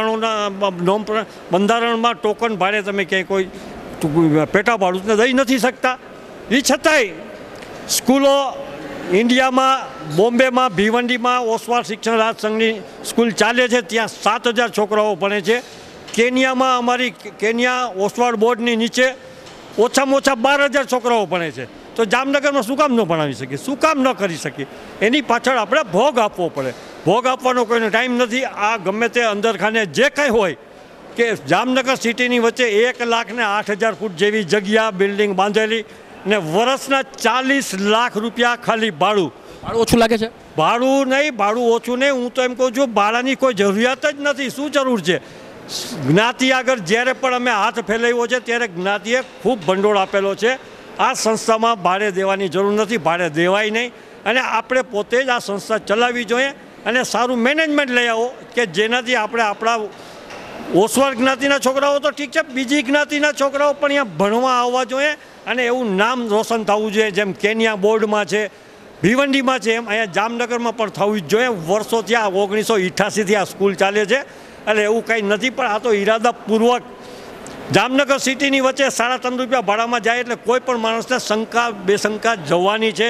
બંધારણમાં ટોકન ભાડે તમે ક્યાંય કોઈ પેટા ભાડું દઈ નથી શકતા. એ છતાંય સ્કૂલો ઇન્ડિયામાં, બોમ્બેમાં, ભિવંડીમાં ઓસવાળ શિક્ષણ રાજ સંઘની સ્કૂલ ચાલે છે, ત્યાં 7,000 છોકરાઓ ભણે છે. કેન્યામાં અમારી કેન્યા ઓસવાળ બોર્ડની નીચે ઓછામાં ઓછા 12,000 છોકરાઓ ભણે છે. તો જામનગરમાં શું કામ ન ભણાવી શકીએ, શું કામ ન કરી શકીએ? એની પાછળ આપણે ભોગ આપવો પડે. ભોગ આપવાનો કોઈનો ટાઈમ નથી. આ ગમે તે અંદરખાને જે કંઈ હોય કે જામનગર સિટીની વચ્ચે 1,08,000 ફૂટ જેવી જગ્યા બિલ્ડિંગ બાંધેલી ને વર્ષના 40 લાખ રૂપિયા ખાલી ભાડું. ભાડું ઓછું લાગે છે? ભાડું નહીં, ભાડું ઓછું નહીં. હું તો એમ કહું છું ભાડાની કોઈ જરૂરિયાત જ નથી. શું જરૂર છે? જ્ઞાતિ આગળ જ્યારે પણ અમે હાથ ફેલાવ્યો છે ત્યારે જ્ઞાતિએ ખૂબ ભંડોળ આપેલો છે. આ સંસ્થામાં ભાડે દેવાની જરૂર નથી, ભાડે દેવાય નહીં. અને આપણે પોતે જ આ સંસ્થા ચલાવવી જોઈએ અને સારું મેનેજમેન્ટ લઈ આવો કે જેનાથી આપણે આપણા ઓસવાળ જ્ઞાતિના છોકરાઓ તો ઠીક છે, બીજી જ્ઞાતિના છોકરાઓ પણ અહીંયા ભણવા આવવા જોઈએ અને એવું નામ રોશન થવું જોઈએ. જેમ કેન્યા બોર્ડમાં છે, ભિવંડીમાં છે, એમ અહીંયા જામનગરમાં પણ થવું જ જોઈએ. વર્ષોથી આ 1988થી આ સ્કૂલ ચાલે છે. એટલે એવું કંઈ નથી, પણ આ તો ઈરાદાપૂર્વક જામનગર સિટીની વચ્ચે 3.5 રૂપિયા ભાડામાં જાય એટલે કોઈ પણ માણસને શંકા બેશંકા જવાની છે.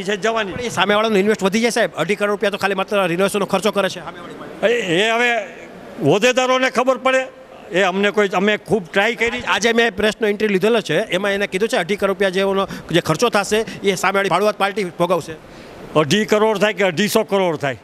એ સામેવાળાનું ઇન્વેસ્ટ વધી જાય સાહેબ. 2.5 કરોડ રૂપિયા તો ખાલી માત્ર રિનોવેશનનો ખર્ચો કરે છે સામેવાળી પાસે. એ હવે હોદ્દેદારોને ખબર પડે. એ અમને કોઈ અમે ખૂબ ટ્રાય કરી. આજે મેં પ્રેસનો ઇન્ટરવ્યુ લીધેલો છે, એમાં એને કીધું છે 2.5 કરોડ રૂપિયા જેવો જે ખર્ચો થશે એ સામેવાળી ભાડુઆત પાર્ટી ભોગવશે. 2.5 કરોડ થાય કે 250 કરોડ થાય,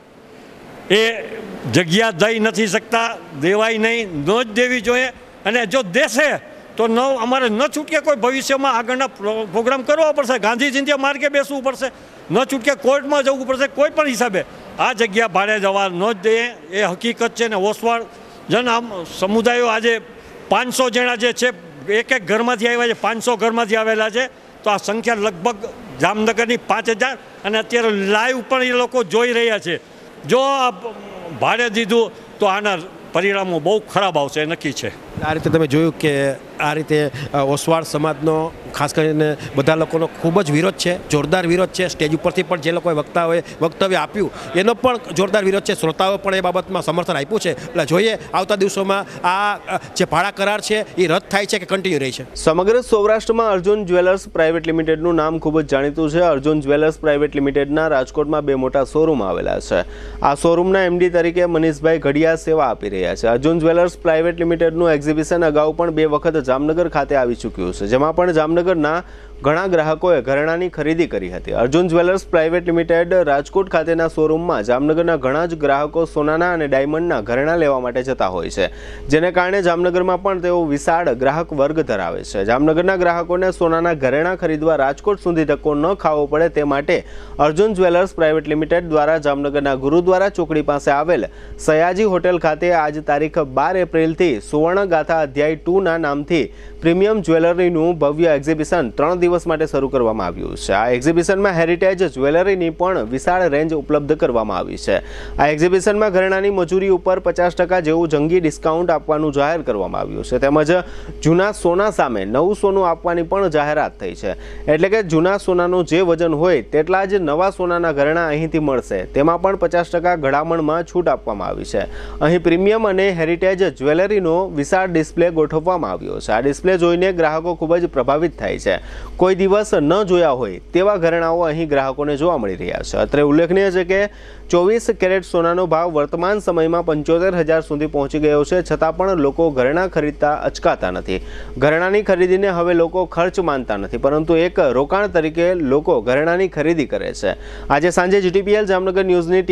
એ જગ્યા દઈ નથી શકતા, દેવાય નહીં, ન જ દેવી જોઈએ. અને જો દેશે તો અમારે ન છૂટકે કોઈ ભવિષ્યમાં આગળના પ્રોગ્રામ કરવો પડશે. ગાંધી જયંતિ માર્ગે બેસવું પડશે, ન છૂટકે કોર્ટમાં જવું પડશે. કોઈ પણ હિસાબે આ જગ્યા ભાડે જવા ન જ દઈએ, એ હકીકત છે. ને ઓસવાળ જન આમ સમુદાયો આજે 500 જણા જે છે, એક ઘરમાંથી આવ્યા છે, 500 ઘરમાંથી આવેલા છે. તો આ સંખ્યા લગભગ જામનગરની 5,000 અને અત્યારે લાઈવ પણ એ લોકો જોઈ રહ્યા છે. જો આ ભાડે દીધું તો આના પરિણામો બહુ ખરાબ આવશે, નક્કી છે. આ રીતે તમે જોયું કે આ રીતે ઓસવાળ સમાજનો ખાસ કરીને બધા લોકોનો ખૂબ જ વિરોધ છે, જોરદાર વિરોધ છે. સ્ટેજ ઉપરથી પણ જે લોકોએ વક્તવ્ય આપ્યું એનો પણ જોરદાર વિરોધ છે. શ્રોતાઓ પણ એ બાબતમાં સમર્થન આપ્યું છે. એટલે જોઈએ આવતા દિવસોમાં આ જે ભાડા કરાર છે એ રદ થાય છે કે કન્ટિન્યુ રહી છે. સમગ્ર સૌરાષ્ટ્રમાં અર્જુન જ્વેલર્સ પ્રાઇવેટ લિમિટેડનું નામ ખૂબ જ જાણીતું છે. અર્જુન જ્વેલર્સ પ્રાઇવેટ લિમિટેડના રાજકોટમાં 2 મોટા શોરૂમ આવેલા છે. આ શોરૂમના MD તરીકે મનીષભાઈ ઘડિયા સેવા આપી રહ્યા છે. અર્જુન જ્વેલર્સ પ્રાઇવેટ લિમિટેડનું એક્ઝિબિશન અગાઉ પણ 2 વખત જામનગર ખાતે આવી ચૂક્યું છે, જેમાં પણ જામનગરના ઘણા ગ્રાહકોએ ઘરેણાંની ખરીદી કરી હતી. Arjun jewellers private limited Rajkot ખાતેના શોરૂમમાં જામનગરના ઘણા જ ગ્રાહકો સોનાના અને ડાયમંડના ઘરેણાં લેવા માટે જતા હોય છે, જેને કારણે જામનગરમાં પણ તેઓ વિશાળ ગ્રાહક વર્ગ ધરાવે છે. જામનગરના ગ્રાહકોને સોનાના ઘરેણાં ખરીદવા રાજકોટ સુધી ધક્કો ન ખાવો પડે તે માટે અર્જુન જ્વેલર્સ પ્રાઇવેટ લિમિટેડ દ્વારા જામનગરના ગુરુદ્વારા ચોકડી પાસે આવેલ સયાજી હોટેલ ખાતે આજ તારીખ 12 એપ્રિલથી સુવર્ણ ગાથા અધ્યાય 2ના નામથી પ્રીમિયમ જ્વેલરીનું ભવ્ય એક્ઝિબિશન 3 દિવસ માટે શરૂ કરવામાં આવ્યું છે. આ એક્ઝિબિશનમાં હેરિટેજ જ્વેલરીની પણ વિશાળ રેન્જ ઉપલબ્ધ કરવામાં આવી છે. આ એક્ઝિબિશનમાં ઘરેણાંની મજૂરી ઉપર 50% જેવું જંગી ડિસ્કાઉન્ટ આપવાનું જાહેર કરવામાં આવ્યું છે. તેમજ જૂના સોના સામે નવું સોનું આપવાની પણ જાહેરાત થઈ છે. એટલે કે જૂના સોનાનું જે વજન હોય તેટલા જ નવા સોનાના ઘરેણાં અહીંથી મળશે. તેમાં પણ 50% ઘડામણમાં છૂટ આપવામાં આવી છે. અહીં પ્રીમિયમ અને હેરિટેજ જ્વેલરીનો વિશાળ ડિસ્પ્લે ગોઠવવામાં આવ્યો છે. આ ડિસ્પ્લે જોઈને ગ્રાહકો ખૂબ જ પ્રભાવિત થાય છે. કોઈ દિવસ ન જોયા હોય તેવા ઘરેણાઓ અહીં ગ્રાહકોને જોવા મળી રહ્યા છે. અત્રે ઉલ્લેખનીય છે કે 24 કેરેટ સોનાનો ભાવ વર્તમાન સમયમાં 75,000 સુધી પહોંચી ગયો છે, છતાં પણ લોકો ઘરેણાં ખરીદતા અચકાતા નથી. ઘરેણાંની ખરીદીને હવે લોકો ખર્ચ માનતા નથી, પરંતુ એક રોકાણ તરીકે લોકો ઘરેણાંની ખરીદી કરે છે. આજે સાંજે GTPL જામનગર ન્યૂઝની ટીમે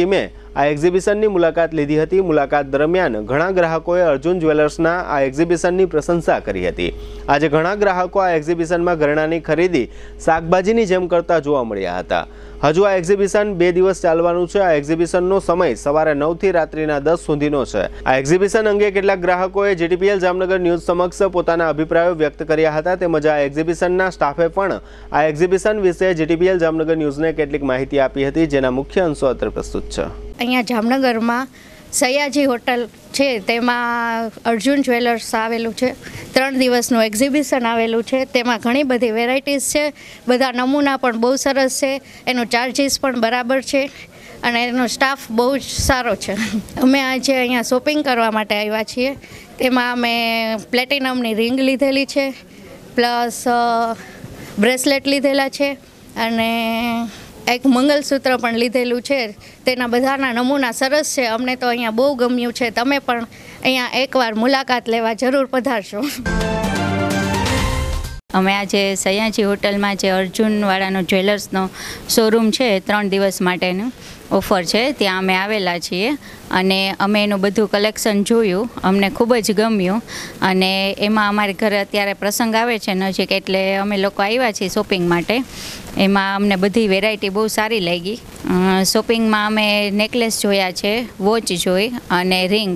આ એક્ઝિબિશનની મુલાકાત લીધી હતી. મુલાકાત દરમિયાન ઘણા ગ્રાહકોએ અર્જુન જ્વેલર્સના આ એક્ઝિબિશનની પ્રશંસા કરી હતી. આજે ઘણા ગ્રાહકો આ એક્ઝિબિશનમાં ઘરેણાંની ખરીદી શાકભાજીની જેમ કરતા જોવા મળ્યા હતા. હજુ આ એક્ઝિબિશન 2 દિવસ ચાલવાનું છે. આ એક્ઝિબિશનનો સમય સવારે 9 થી રાત્રિના 10 સુધીનો છે. આ એક્ઝિબિશન અંગે કેટલાક ગ્રાહકોએ જીટીપીએલ જામનગર ન્યૂઝ સમક્ષ પોતાના અભિપ્રાયો વ્યક્ત કર્યા હતા. તેમજ આ એક્ઝિબિશનના સ્ટાફે પણ આ એક્ઝિબિશન વિશે જીટીપીએલ જામનગર ન્યૂઝને કેટલીક માહિતી આપી હતી, જેના મુખ્ય અંશો અત્રે પ્રસ્તુત છે. અહીંયા જામનગરમાં સયાજી હોટલ છે, તેમાં અર્જુન જ્વેલર્સ આવેલું છે. 3 દિવસનું એક્ઝિબિશન આવેલું છે. તેમાં ઘણી બધી વેરાયટીઝ છે. બધા નમૂના પણ બહુ સરસ છે. એનું ચાર્જીસ પણ બરાબર છે અને એનો સ્ટાફ બહુ જ સારો છે. અમે આજે અહીંયા શોપિંગ કરવા માટે આવ્યા છીએ. તેમાં અમે પ્લેટિનમની રિંગ લીધેલી છે, પ્લસ બ્રેસલેટ લીધેલા છે અને એક મંગલસૂત્ર પણ લીધેલું છે. તેના બધાના નમૂના સરસ છે. અમને તો અહીંયા બહુ ગમ્યું છે. તમે પણ અહીંયા એકવાર મુલાકાત લેવા જરૂર પધારશો. અમે આજે સયાજી હોટલમાં જે અર્જુનવાળાનો જ્વેલર્સનો શોરૂમ છે, 3 દિવસ માટેનું ઓફર છે, ત્યાં અમે આવેલા છીએ અને અમે એનું બધું કલેક્શન જોયું. અમને ખૂબ જ ગમ્યું અને એમાં અમારે ઘરે અત્યારે પ્રસંગ આવે છે નજીક, એટલે અમે લોકો આવ્યા છીએ શોપિંગ માટે. એમાં અમને બધી વેરાયટી બહુ સારી લાગી. શોપિંગમાં અમે નેકલેસ જોયા છે, વોચ જોઈ અને રિંગ.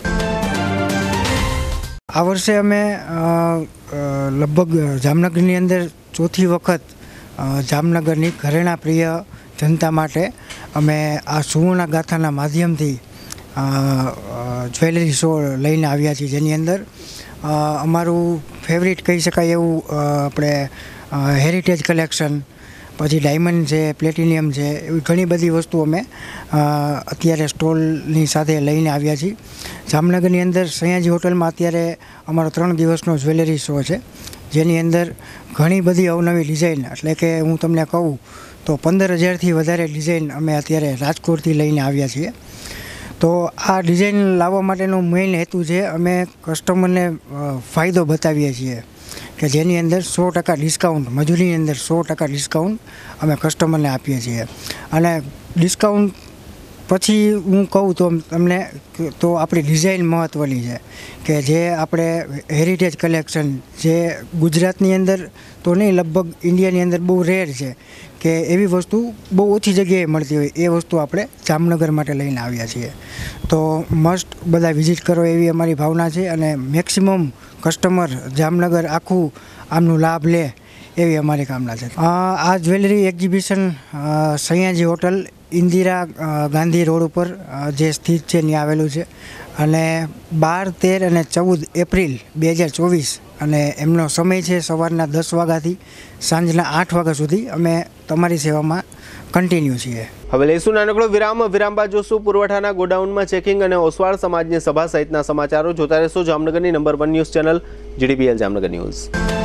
આ વર્ષે અમે લગભગ જામનગરની અંદર 4થી વખત જામનગરની ઘરેણાં પ્રિય જનતા માટે અમે આ સુવર્ણ ગાથાના માધ્યમથી જ્વેલરી શો લઈને આવ્યા છીએ, જેની અંદર અમારું ફેવરિટ કહી શકાય એવું આપણે હેરિટેજ કલેક્શન, પછી ડાયમંડ છે, પ્લેટિનિયમ છે, એવી ઘણી બધી વસ્તુ અમે અત્યારે સ્ટોલની સાથે લઈને આવ્યા છીએ. જામનગરની અંદર સયાજી હોટલમાં અત્યારે અમારો 3 દિવસનો જ્વેલરી શો છે, જેની અંદર ઘણી બધી અવનવી ડિઝાઇન, એટલે કે હું તમને કહું તો 15,000થી વધારે ડિઝાઇન અમે અત્યારે રાજકોટથી લઈને આવ્યા છીએ. તો આ ડિઝાઇન લાવવા માટેનો મેઇન હેતુ છે, અમે કસ્ટમરને ફાયદો બતાવીએ છીએ કે જેની અંદર 100% ડિસ્કાઉન્ટ, મજૂરીની અંદર 100% ડિસ્કાઉન્ટ અમે કસ્ટમરને આપીએ છીએ. અને ડિસ્કાઉન્ટ પછી હું કહું તો તમને તો આપણી ડિઝાઇન મહત્ત્વની છે કે જે આપણે હેરિટેજ કલેક્શન, જે ગુજરાતની અંદર તો નહીં, લગભગ ઇન્ડિયાની અંદર બહુ રેર છે કે એવી વસ્તુ બહુ ઓછી જગ્યાએ મળતી હોય, એ વસ્તુ આપણે જામનગર માટે લઈને આવ્યા છીએ. તો મસ્ટ બધા વિઝિટ કરો એવી અમારી ભાવના છે અને મેક્સિમમ કસ્ટમર જામનગર આખું આમનું લાભ લે એવી અમારી કામના છે. આ jewellery exhibition Sayaji hotel Indira Gandhi road ઉપર જે સ્થિત છે ત્યાં આવેલું છે અને 12, 13 અને 14 એપ્રિલ 2024 અને એમનો સમય છે સવારના 10 વાગ્યાથી સાંજના 8 વાગ્યા સુધી અમે તમારી સેવામાં કન્ટિન્યુ છીએ. હવે લઈશું નાનકડો વિરામ. વિરામ બાદ જોશું પુરવઠાના ગોડાઉનમાં ચેકિંગ અને ઓસવાળ સમાજની સભા સહિતના સમાચારો. જોતા રહેશો જામનગરની number 1 news channel GTPL Jamnagar news.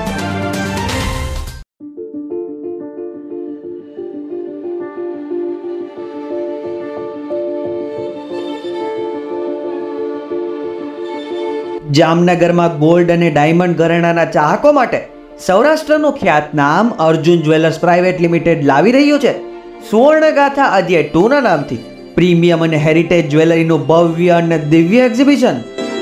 જામનગરમાં ગોલ્ડ અને ડાયમંડ ઘરેણાના ચાહકો માટે સૌરાષ્ટ્રનું ખ્યાતનામ અર્જુન જ્વેલર્સ પ્રાઇવેટ લિમિટેડ લાવી રહ્યું છે સુવર્ણગાથા અધ્યાય 2ના નામથી પ્રીમિયમ અને હેરિટેજ જ્વેલરીનું ભવ્ય અને દિવ્ય એક્ઝિબિશન.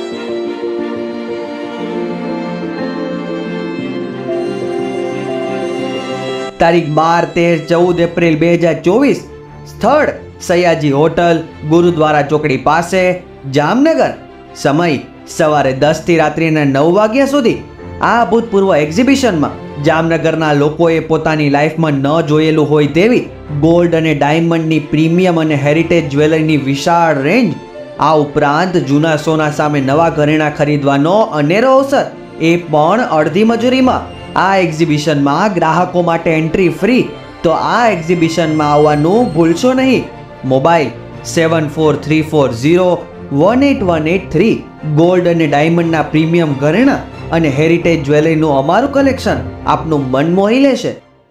તારીખ 12, 13, 14 એપ્રિલ 2024. સ્થળ સયાજી હોટલ, ગુરુદ્વારા ચોકડી પાસે, જામનગર. સમય સવારે 10 થી રાત્રિના 9 વાગ્યા સુધી. આ અભૂતપૂર્વ એક્ઝિબિશનમાં જામનગરના લોકોએ પોતાની લાઈફમાં ન જોયેલું હોય તેવી ગોલ્ડ અને ડાયમંડની પ્રીમિયમ અને હેરિટેજ જ્વેલરીની વિશાળ રેન્જ, આ ઉપરાંત જૂના સોના સામે નવા ઘરેણાં ખરીદવાનો અનેરો અવસર, એ પણ અડધી મજૂરીમાં. આ એક્ઝિબિશનમાં ગ્રાહકો માટે એન્ટ્રી ફ્રી. તો આ એક્ઝિબિશનમાં આવવાનું ભૂલશો નહીં. મોબાઈલ 7434018183. ગોલ્ડ અને ડાયમંડના પ્રીમિયમ ઘરેણાં અને હેરિટેજ જ્વેલરીનું અમારું કલેક્શન આપનું મન મોહી લેશે.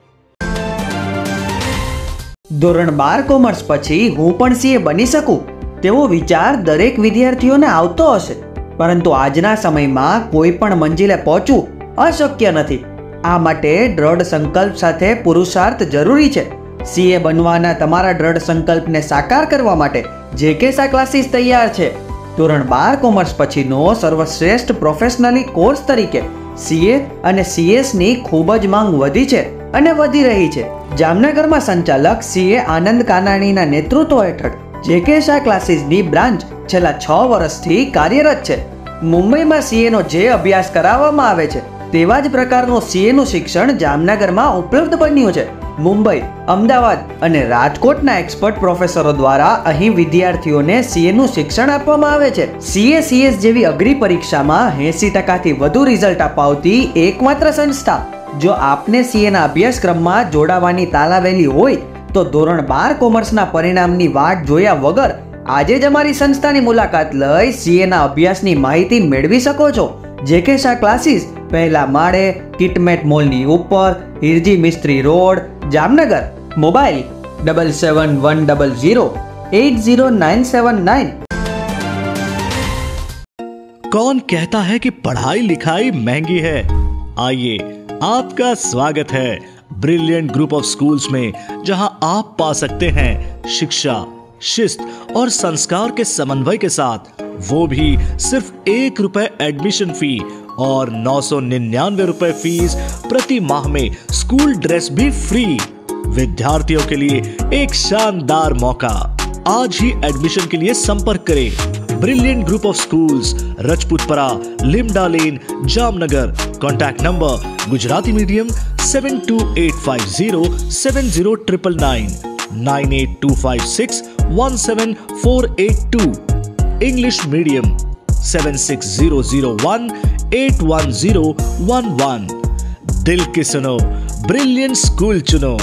ધોરણ 12 કોમર્સ પછી હું પણ સીએ બની શકું તેવો વિચાર દરેક વિદ્યાર્થીઓને આવતો હશે, પરંતુ આજના સમયમાં કોઈ પણ મંજિલે પહોંચવું અશક્ય નથી. આ માટે દ્રઢ સંકલ્પ સાથે પુરુષાર્થ જરૂરી છે. સીએ બનવાના તમારા દ્રઢ સંકલ્પને સાકાર કરવા માટે જેકે શાહ ક્લાસીસ તૈયાર છે. ધોરણ 12 કોમર્સ પછીનો સર્વશ્રેષ્ઠ પ્રોફેશનલી કોર્સ તરીકે સીએ અને સીએસની ખૂબ જ માંગ વધી છે અને વધી રહી છે. જામનગરમાં સંચાલક સીએ આનંદ કાનાણીના નેતૃત્વ હેઠળ જેકે શાહ ક્લાસીસની બ્રાન્ચ છેલ્લા 6 વર્ષથી કાર્યરત છે. મુંબઈમાં સીએનો જે અભ્યાસ કરાવવામાં આવે છે તેવા જ પ્રકારનું સીએનું શિક્ષણ જામનગરમાં ઉપલબ્ધ બન્યું છે. મુંબઈ, અમદાવાદ અને રાજકોટના એક્સપર્ટ પ્રોફેસરો દ્વારા અહીં વિદ્યાર્થીઓને સીએનું શિક્ષણ આપવામાં આવે છે. સીએસ જેવી અઘરી પરીક્ષામાં 80%થી વધુ રિઝલ્ટ અપાવતી એકમાત્ર સંસ્થા. જો આપને સીએના અભ્યાસક્રમમાં જોડાવાની તાલાવેલી હોય તો ધોરણ 12 કોમર્સના પરિણામની વાટ જોયા વગર આજે જ અમારી સંસ્થાની મુલાકાત લઈ સીએના અભ્યાસની માહિતી મેળવી શકો છો. જેકે શાહ ક્લાસીસ, પહેલા માળે, કિટમેટ મોલની ઉપર, હિરજી મિસ્ત્રી રોડ, જામનગર. મોબાઈલ 7710080979. कौन कहता है कि पढ़ाई लिखाई महंगी है? आइए, आपका स्वागत है ब्रिलियंट ग्रुप ऑफ स्कूल्स में, जहां आप पा सकते हैं शिक्षा, शिस्त और संस्कार के समन्वय के साथ, वो भी सिर्फ ₹1 एडमिशन फी और 999 रुपए फीस प्रति माह में स्कूल ड्रेस भी फ्री. विद्यार्थियों के लिए एक शानदार मौका. आज ही एडमिशन के लिए संपर्क करें. Brilliant group of schools, Rajputpara, Limda lane, Jamnagar. Contact number Gujarati medium 72850 70999, 98256 17482. English medium 76001 81011. दिल की सुनो, ब्रिलियंट स्कूल चुनो.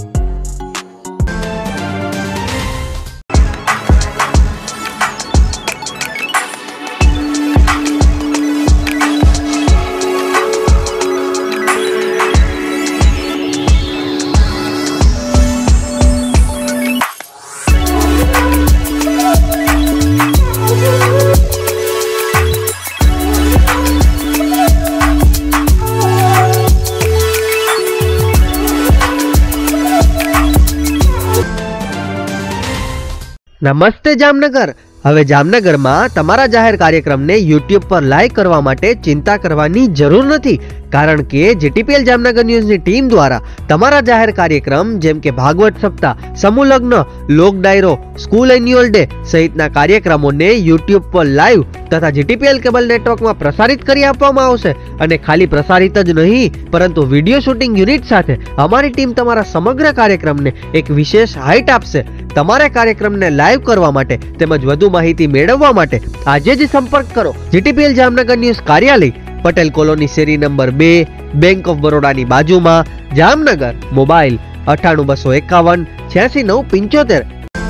નમસ્તે જામનગર. હવે જામનગરમાં તમારા જાહેર કાર્યક્રમને YouTube પર લાઈવ કરવા માટે ચિંતા કરવાની જરૂર નથી, કારણ કે જીટીપીએલ જામનગર ન્યૂઝની ટીમ દ્વારા તમારા જાહેર કાર્યક્રમ જેમ કે ભાગવત સપ્તાહ, સમૂહ લગ્ન, લોક ડાયરો, સ્કૂલ એન્યુઅલ ડે સહિતના કાર્યક્રમોને YouTube પર લાઈવ તથા જીટીપીએલ કેબલ નેટવર્કમાં પ્રસારિત કરી આપવામાં આવશે. અને ખાલી પ્રસારિત જ નહીં, પરંતુ વિડીયો શૂટિંગ યુનિટ સાથે અમારી ટીમ તમારા સમગ્ર કાર્યક્રમને એક વિશેષ હાઇટ આપશે. તમારા કાર્યક્રમને લાઈવ કરવા માટે તેમજ વધુ માહિતી મેળવવા માટે આજે જ સંપર્ક કરો. જીટીપીએલ જામનગર ન્યૂઝ કાર્યાલય, પટેલ કોલોની, શેરી નંબર 2, બેંક ઓફ બરોડાની બાજુમાં, જામનગર. મોબાઈલ 98 251 86 975.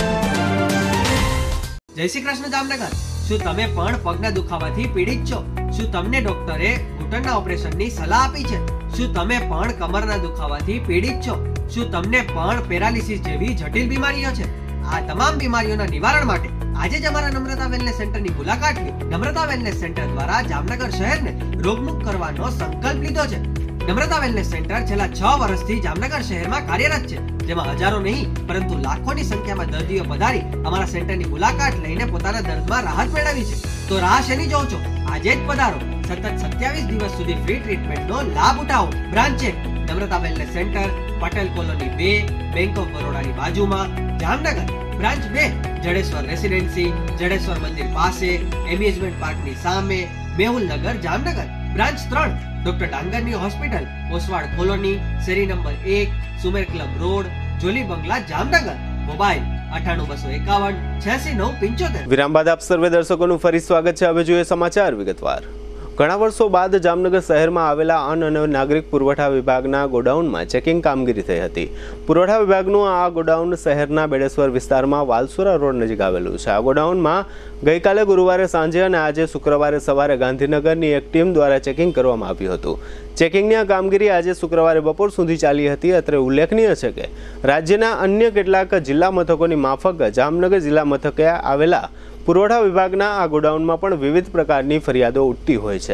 જય શ્રી કૃષ્ણ જામનગર. શું તમે પણ પગના દુખાવાથી પીડિત છો? શું તમને ડોક્ટરે ઘૂંટણના ઓપરેશનની સલાહ આપી છે? શું તમે પણ કમરના દુખાવાથી પીડિત છો? શું તમને પણ પેરાલિસિસ જેવી જટિલ બીમારીઓ છે? આ તમામ બીમારીઓના નિવારણ માટે આજે જ અમારા નમ્રતા વેલનેસ સેન્ટરની મુલાકાત લો. નમ્રતા વેલનેસ સેન્ટર દ્વારા જામનગર શહેરને રોગમુક્ત કરવાનો સંકલ્પ લીધો છે. નમ્રતા વેલનેસ સેન્ટર છેલ્લા 6 વર્ષથી જામનગર શહેરમાં કાર્યરત છે, જેમાં હજારો નહીં પરંતુ લાખોની સંખ્યામાં દર્દીઓ પધારી અમારા સેન્ટરની મુલાકાત લઈને પોતાના દર્દમાં રાહત મેળવી છે. તો રાહ શેની જોવો છો? આજે જ પધારો. સતત 27 દિવસ સુધી ફ્રી ટ્રીટમેન્ટનો લાભ ઉઠાવો. બ્રાન્ચ છે Namrata wellness centre, Patel colony 2, bank of બરોડાની બાજુમાં, જામનગર. બ્રાન્ચ 2 જડેશ્વર રેસિડેન્સી, જડેશ્વર મંદિર પાસે, એમ્યુઝમેન્ટ પાર્કની સામે, મેહુલનગર, જામનગર. બ્રાન્ચ 3 ડોક્ટર ડાંગરની હોસ્પિટલ, ઓસવાડ કોલોની, શેરી number 1, Sumer club road, Jolly બંગલા, જામનગર. મોબાઈલ 98 251 86 975. વિરામ બાદ આપ સર્વે દર્શકોનું ફરી સ્વાગત છે. હવે જોઈએ સમાચાર વિગતવાર. ઘણા વર્ષો બાદ જામનગર શહેરમાં આવેલા અન્ન અને નાગરિક પુરવઠા વિભાગના ગોડાઉનમાં ચેકિંગ કામગીરી થઈ હતી. પુરવઠા વિભાગનું આ ગોડાઉન શહેરના બેડેશ્વર વિસ્તારમાં વાલસુરા રોડ નજીક આવેલું છે. આ ગોડાઉનમાં ગઈકાલે ગુરુવારે સાંજે અને આજે શુક્રવારે સવારે ગાંધીનગરની એક ટીમ દ્વારા ચેકિંગ કરવામાં આવ્યું હતું. ચેકિંગની આ કામગીરી આજે શુક્રવારે બપોર સુધી ચાલી હતી. અત્રે ઉલ્લેખનીય છે કે રાજ્યના અન્ય કેટલાક જિલ્લા મથકોની માફક જામનગર જિલ્લા મથકે આવેલા પુરવઠા વિભાગના આ ગોડાઉનમાં પણ વિવિધ પ્રકારની ફરિયાદો ઉઠતી હોય છે.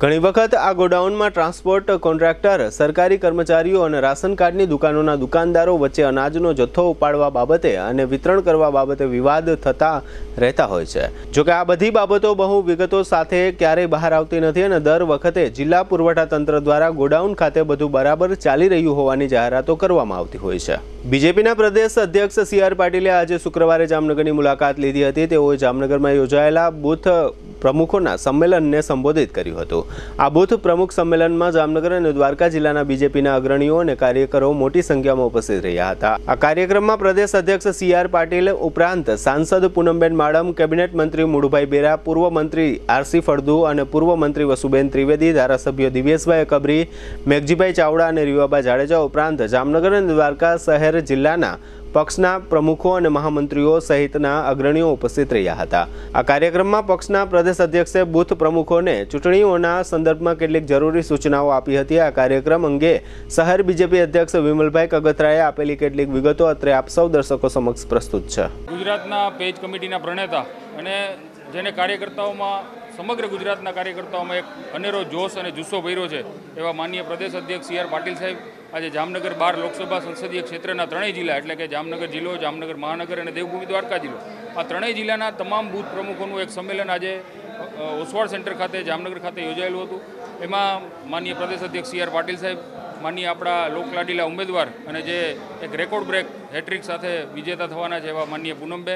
ઘણી વખત આ ગોડાઉનમાં ટ્રાન્સપોર્ટ કોન્ટ્રાક્ટર, સરકારી કર્મચારીઓ અને રાશન કાર્ડની દુકાનોના દુકાનદારો વચ્ચે અનાજનો જથ્થો ઉપાડવા બાબતે અને વિતરણ કરવા બાબતે વિવાદ થતા રહેતા હોય છે. જોકે આ બધી બાબતો બહુ વિગતો સાથે ક્યારેય બહાર આવતી નથી અને દર વખતે જિલ્લા પુરવઠા તંત્ર દ્વારા ગોડાઉન ખાતે બધું બરાબર ચાલી રહ્યું હોવાની જાહેરાતો કરવામાં આવતી હોય છે. બીજેપીના પ્રદેશ અધ્યક્ષ CR પાટીલે આજે શુક્રવારે જામનગરની મુલાકાત લીધી હતી. તેઓએ જામનગરમાં યોજાયેલા બૂથ પ્રમુખોના સંમેલનને સંબોધિત કર્યું હતું. આ બૂથ પ્રમુખ સંમેલનમાં જામનગર અને દ્વારકા જિલ્લાના બીજેપીના અગ્રણીઓ અને કાર્યકરો મોટી સંખ્યામાં ઉપસ્થિત રહ્યા હતા. આ કાર્યક્રમમાં પ્રદેશ અધ્યક્ષ CR પાટીલ ઉપરાંત સાંસદ પૂનમબેન માડમ, કેબિનેટ મંત્રી મુળુભાઈ બેરા, પૂર્વ મંત્રી RC ફળદુ અને પૂર્વ મંત્રી વસુબેન ત્રિવેદી, ધારાસભ્ય દિવ્યેશભાઈ કબરી, મેઘજીભાઈ ચાવડા અને રીવાબા જાડેજા ઉપરાંત જામનગર અને દ્વારકા શહેર જિલ્લાના પક્ષના પ્રમુખો અને મહામંત્રીઓ સહિતના અગ્રણીઓ ઉપસ્થિત રહ્યા હતા. આ કાર્યક્રમમાં પક્ષના પ્રદેશ અધ્યક્ષે બૂથ પ્રમુખોને ચૂંટણીઓના સંદર્ભમાં કેટલીક જરૂરી સૂચનાઓ આપી હતી. આ કાર્યક્રમ અંગે શહેર બીજેપી અધ્યક્ષ વિમલભાઈ કગથરાએ આપેલી કેટલીક વિગતો અત્રે આપ સૌ દર્શકો સમક્ષ પ્રસ્તુત છે. ગુજરાતના પેજ કમિટીના પ્રણેતા અને જેને કાર્યકર્તાઓમાં સમગ્ર ગુજરાતના કાર્યકર્તાઓમાં એક અનેરો જોશ અને જુસ્સો ભર્યો છે એવા માનનીય પ્રદેશ અધ્યક્ષ CR પાટીલ સાહેબ આજે જામનગર 12 લોકસભા સંસદીય ક્ષેત્રના ત્રણેય જિલ્લા એટલે કે જામનગર જિલ્લો, જામનગર મહાનગર અને દેવભૂમિ દ્વારકા જિલ્લો, આ ત્રણેય જિલ્લાના તમામ બૂથ પ્રમુખોનું એક સંમેલન આજે ઓસવાડ સેન્ટર ખાતે જામનગર ખાતે યોજાયેલું હતું. એમાં માનનીય પ્રદેશ અધ્યક્ષ CR પાટીલ સાહેબ, માનનીય આપણા લોકલાડીલા ઉમેદવાર અને જે એક રેકોર્ડ બ્રેક હેટ્રિક સાથે વિજેતા થવાના છે એવા માનનીય પૂનમબેન,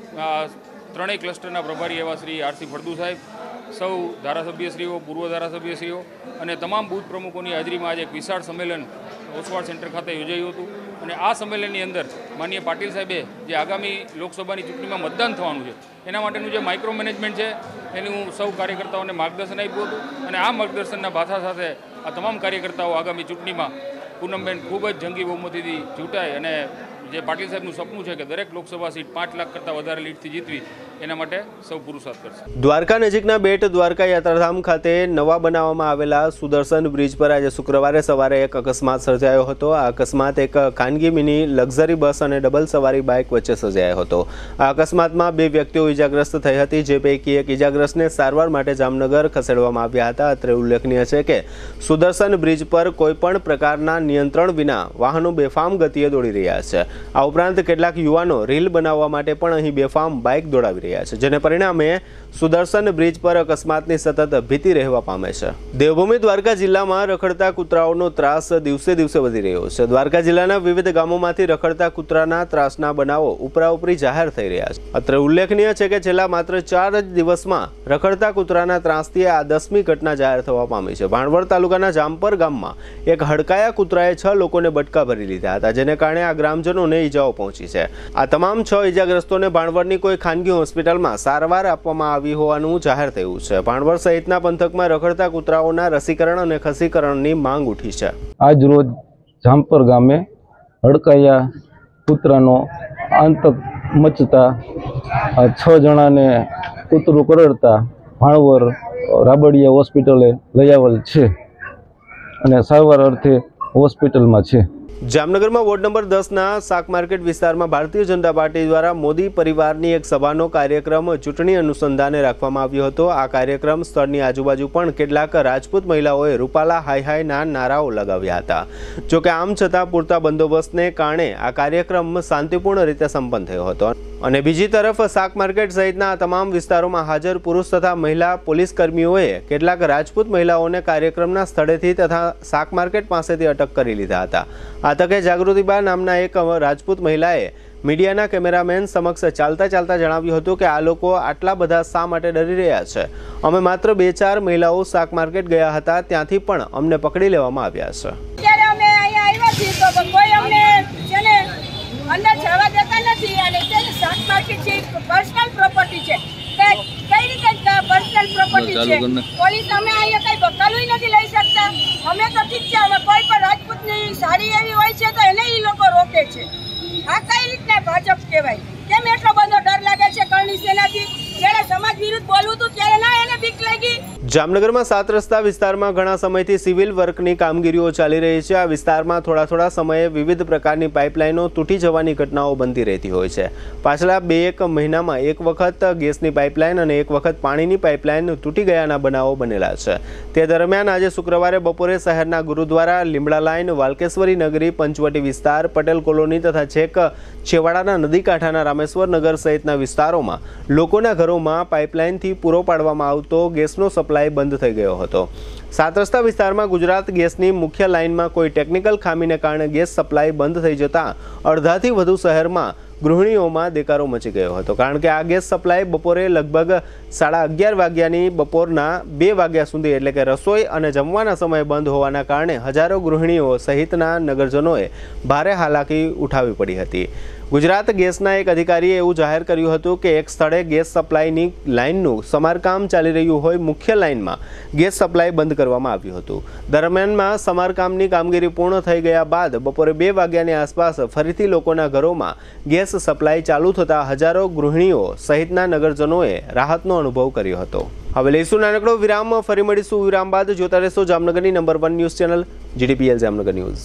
ત્રણેય ક્લસ્ટરના પ્રભારી એવા શ્રી RC ફળદુ સાહેબ, સૌ ધારાસભ્યશ્રીઓ, પૂર્વ ધારાસભ્યશ્રીઓ અને તમામ બૂથ પ્રમુખોની હાજરીમાં આજે એક વિશાળ સંમેલન ઓસવાડ સેન્ટર ખાતે યોજાયું હતું. અને આ સંમેલનની અંદર માનનીય પાટીલ સાહેબે જે આગામી લોકસભાની ચૂંટણીમાં મતદાન થવાનું છે એના માટેનું જે માઇક્રો મેનેજમેન્ટ છે એનું સૌ કાર્યકર્તાઓને માર્ગદર્શન આપ્યું હતું. અને આ માર્ગદર્શનના ભાથા સાથે આ તમામ કાર્યકર્તાઓ આગામી ચૂંટણીમાં પૂનમબેન ખૂબ જ જંગી બહુમતીથી ચૂંટાય અને જે પાટીલ સાહેબનું સપનું છે કે દરેક લોકસભા સીટ 5 લાખ કરતાં વધારે લીડથી જીતવી એના માટે સૌ પુરુષાર્થ કરશે. દ્વારકા નજીકના બેટ દ્વારકા યાત્રાધામ ખાતે નવા બનાવવામાં આવેલા સુદર્શન બ્રિજ પર આજે શુક્રવારે સવારે એક અકસ્માત સર્જાયો હતો. આ અકસ્માત એક ખાનગી મિની લક્ઝરી બસ અને ડબલ સવારી બાઇક વચ્ચે સર્જાયો હતો. આ અકસ્માતમાં 2 વ્યક્તિઓ ઇજાગ્રસ્ત થઈ હતી, જે પૈકી એક ઇજાગ્રસ્તને સારવાર માટે જામનગર ખસેડવામાં આવ્યા હતા. અત્રે ઉલ્લેખનીય છે કે સુદર્શન બ્રિજ પર કોઈપણ પ્રકારના નિયંત્રણ વિના વાહનો બેફામ ગતિએ દોડી રહ્યા છે. આ ઉપરાંત કેટલાક યુવાનો રીલ બનાવવા માટે પણ અહીં બેફામ બાઇક દોડાવી રહ્યા છે, જેને પરિણામે સુદર્શન બ્રિજ પર અકસ્માતની સતત ભીતિ રહેવા પામે છે. દેવભૂમિ દ્વારકા જિલ્લામાં રખડતા કૂતરાઓનો ત્રાસ દિવસે દિવસે વધી રહ્યો છે. દ્વારકા જિલ્લાના વિવિધ ગામોમાંથી રખડતા કૂતરાના ત્રાસના બનાવો ઉપરાઉપરી જાહેર થઈ રહ્યા છે. અત્રે ઉલ્લેખનીય છે કે છેલ્લા માત્ર 4 જ દિવસમાં રખડતા કૂતરાના ત્રાસથી આ 10મી ઘટના જાહેર થવા પામી છે. ભાણવડ તાલુકાના જામપર ગામમાં એક હડકાયા કૂતરાએ 6 લોકોને બટકા ભરી લીધા હતા, જેને કારણે આ ગ્રામજનોને ઈજાઓ પહોંચી છે. આ તમામ 6 ઈજાગ્રસ્તોને ભાણવડની કોઈ ખાનગી હોસ્પિટલમાં સારવાર આપવામાં આવી હોવાનું જાહેર થયું છે. ભાણવડ સહિતના પંથકમાં રખડતા કૂતરાઓના રસીકરણ અને ખસીકરણની માંગ ઉઠી છે. આજ રોજ જામપર ગામે હડકાયા કૂતરાનો આતંક મચતા 6 જણાને કૂતરું કરડતા ભાણવડ રાબડિયા હોસ્પિટલે લઈ આવેલ છે અને સારવાર અર્થે હોસ્પિટલમાં છે. જામનગરમાં વોર્ડ નંબર 10ના શાક માર્કેટ વિસ્તારમાં ભારતીય જનતા પાર્ટી દ્વારા મોદી પરિવારની એક સભાનો કાર્યક્રમ ચૂંટણી અનુસંધાને રાખવામાં આવ્યો હતો. આ કાર્યક્રમ સ્થળની આજુબાજુ પણ કેટલાક રાજપૂત મહિલાઓએ રૂપાલા હાય હાયના નારાઓ લગાવ્યા હતા. જોકે આમ છતાં પૂરતા બંદોબસ્તને કારણે આ કાર્યક્રમ શાંતિપૂર્ણ રીતે સંપન્ન થયો હતો. અને બીજી તરફ શાક માર્કેટ સહિતના તમામ વિસ્તારોમાં હાજર પુરુષ તથા મહિલા પોલીસ કર્મીઓએ કેટલાક રાજપૂત મહિલાઓને કાર્યક્રમના સ્થળેથી તથા શાક માર્કેટ પાસેથી અટક કરી લીધા હતા. આ તકે જાગૃતિબા નામના એક રાજપૂત મહિલાએ મીડિયાના કેમેરામેન સમક્ષ ચાલતા જણાવ્યું હતું કે આ લોકો આટલા બધા શા માટે ડરી રહ્યા છે. અમે માત્ર 2-4 મહિલાઓ શાક માર્કેટ ગયા હતા, ત્યાંથી પણ અમને પકડી લેવામાં આવ્યા છે. અંદર જવા દેતા નથી અને તે શાક માર્કેટ છે પર્સનલ પ્રોપર્ટી છે. કઈ રીતે પર્સનલ પ્રોપર્ટી છે? પોલીસ અમે અહીંયા કઈ બકાલું નથી લઈ શકતા. અમે તો ઠીક છે, અમે કોઈ પણ રાજપૂતની સાડી એવી હોય છે તો એને એ લોકો રોકે છે. આ કઈ રીતના ભાજપ કહેવાય? કેમ એટલો બધો ડર લાગે છે કરણી સેનાથી? જ્યારે સમાજ વિરુદ્ધ બોલવું હતું ત્યારે ના એને બીક લાગી. જામનગરમાં 7 રસ્તા વિસ્તારમાં ઘણા સમયથી સિવિલ વર્કની કામગીરીઓ ચાલી રહી છે। આ વિસ્તારમાં થોડા સમયે વિવિધ પ્રકારની પાઇપલાઇનો તૂટી જવાની ઘટનાઓ બનતી રહેતી હોય છે। પાછલા 2-1 મહિનામાં એક વખત ગેસની પાઇપલાઇન અને એક વખત પાણીની પાઇપલાઇન તૂટી ગયાના બનાવો બનેલા છે। તે દરમિયાન આજે શુક્રવારે બપોરે શહેરના ગુરુદ્વારા, લીમડા લાઇન, વાલકેશ્વરી નગરી, પંચવટી વિસ્તાર, પટેલ કોલોની તથા છેક છેવાડાના નદી કાંઠાના રામેશ્વર નગર સહિતના વિસ્તારોમાં લોકોના ઘરોમાં પાઇપલાઇનથી પૂરો પાડવામાં આવતો ગેસનો સપ્લાય બંધ થઈ ગયો હતો। 7 રસ્તા વિસ્તારમાં ગુજરાત ગેસની મુખ્ય લાઇનમાં કોઈ ટેકનિકલ ખામીને કારણે ગેસ સપ્લાય બંધ થઈ જતા અડધાથી વધુ શહેરમાં ગૃહિણીઓમાં દેકારો મચી ગયો હતો, કારણ કે આ ગેસ સપ્લાય બપોરે લગભગ 11:30 વાગ્યાની બપોરના 2 વાગ્યા સુધી એટલે કે રસોઈ અને જમવાના સમયે બંધ હોવાના કારણે હજારો ગૃહિણીઓ સહિતના નગરજનોએ ભારે હાલાકી ઉઠાવવી પડી હતી। ગુજરાત ગેસના એક અધિકારીએ એવું જાહેર કર્યું હતું કે એક સ્થળે ગેસ સપ્લાયની લાઇનનું સમારકામ ચાલી રહ્યું હોય મુખ્ય લાઇનમાં ગેસ સપ્લાય બંધ કરવામાં આવ્યું હતું। દરમિયાનમાં સમારકામની કામગીરી પૂર્ણ થઈ ગયા બાદ બપોરે 2 વાગ્યાની આસપાસ ફરીથી લોકોના ઘરોમાં ગેસ સપ્લાય ચાલુ થતાં હજારો ગૃહિણીઓ સહિતના નગરજનોએ રાહતનો અનુભવ કર્યો હતો। હવે લઈશું નાનકડો વિરામ, ફરી મળીશું વિરામ બાદ। જોતા રહેશો જામનગરની number 1 news channel GDPL Jamnagar news.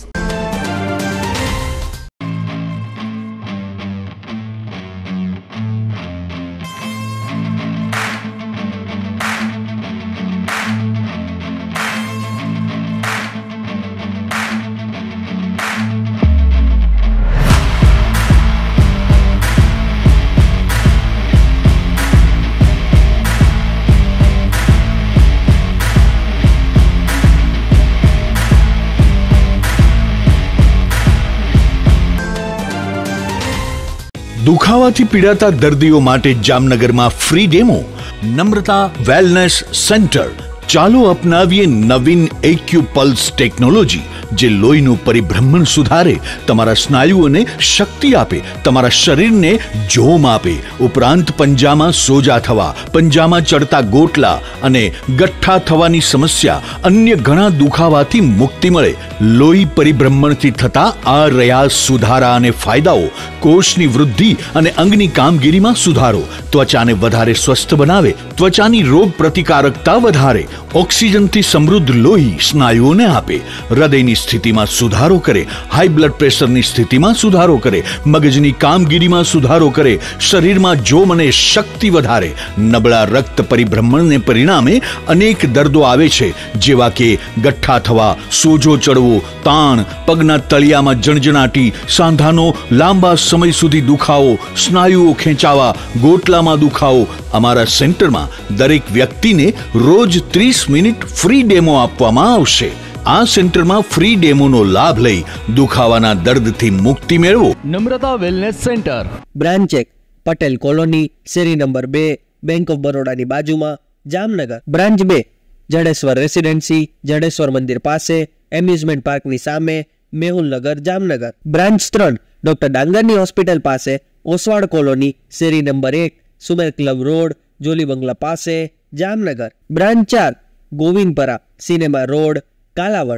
દુખાવાથી પીડાતા દર્દીઓ માટે જામનગરમાં free demo. Namrata wellness centre. ચાલો અપનાવીએ નવીન એક્યુપલ્સ ટેકનોલોજી, જે લોહીનું પરિભ્રમણ સુધારે, તમારા સ્નાયુઓને શક્તિ આપે, તમારા શરીરને જોમ આપે, ઉપરાંત પંજામાં સોજા થવા, પંજામાં ચડતા ગોટલા અને ગઠ્ઠા થવાની સમસ્યા, અન્ય ઘણા દુખાવાથી મુક્તિ મળે। લોહી પરિભ્રમણથી થતા આ રહ્યા સુધારા અને ફાયદાઓ। કોષની વૃદ્ધિ અને અંગની કામગીરીમાં સુધારો, ત્વચાને વધારે સ્વસ્થ બનાવે, ત્વચાની રોગ પ્રતિકારકતા વધારે, ઓક્સિજનથી સમૃદ્ધ લોહી સ્નાયુઓને આપે, હૃદયની સ્થિતિમાં સુધારો કરે, હાઈ બ્લડ પ્રેશરની સ્થિતિમાં સુધારો કરે, મગજની કામગીરીમાં સુધારો કરે, શરીરમાં જોમ અને શક્તિ વધારે। નબળા રક્ત પરિભ્રમણને પરિણામે અનેક દર્દો આવે છે, જેવા કે ગઠ્ઠા થવા, સોજો ચડવો, તાણ, પગના તળિયામાં જણજણાટી, સાંધાનો લાંબા સમય સુધી દુખાવો, સ્નાયુઓ ખેંચાવા, ગોટલામાં દુખાવો। અમારા સેન્ટરમાં દરેક વ્યક્તિને રોજ 30 મિનિટ ફ્રી ડેમો આપવામાં આવશે। આ સેન્ટરમાં ફ્રી ડેમોનો લાભ લઈ દુખાવાના દર્દથી મુક્તિ મેળવો। Namrata wellness centre, branch 1, Patel colony, શેરી નંબર 2, બેંક ઓફ બરોડાની બાજુમાં, જામનગર। બ્રાન્ચ 2, જડેશ્વર રેસિડેન્સી, જડેશ્વર મંદિર પાસે, એમ્યુઝમેન્ટ પાર્કની સામે, મેહુલનગર, જામનગર। બ્રાન્ચ 3, ડોક્ટર ડાંગરની હોસ્પિટલ પાસે, ઓસવાડ કોલોની, શેરી number 1, Sumer club road, Jolly બંગલા પાસે, Jamnagar. Branch 4, Govindpara, cinema road, Kalavad.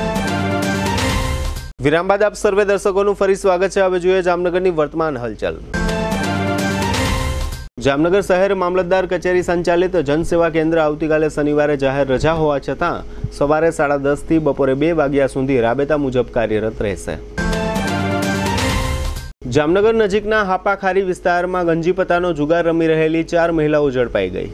વિરામ બાદ આપ સર્વે દર્શકોનું ફરી સ્વાગત છે। હવે જોઈએ જામનગરની વર્તમાન હલચલ। જામનગર શહેર મામલતદાર કચેરી સંચાલિત જનસેવા કેન્દ્ર આવતીકાલે શનિવારે જાહેર રજા હોવા છતાં સવારે 10:30 થી બપોરે 2 વાગ્યા સુધી રાબેતા મુજબ કાર્યરત રહેશે। જામનગર નજીકના હાપાખારી વિસ્તારમાં ગંજીપતાનો જુગાર રમી રહેલી 4 મહિલાઓ ઝડપાઈ ગઈ।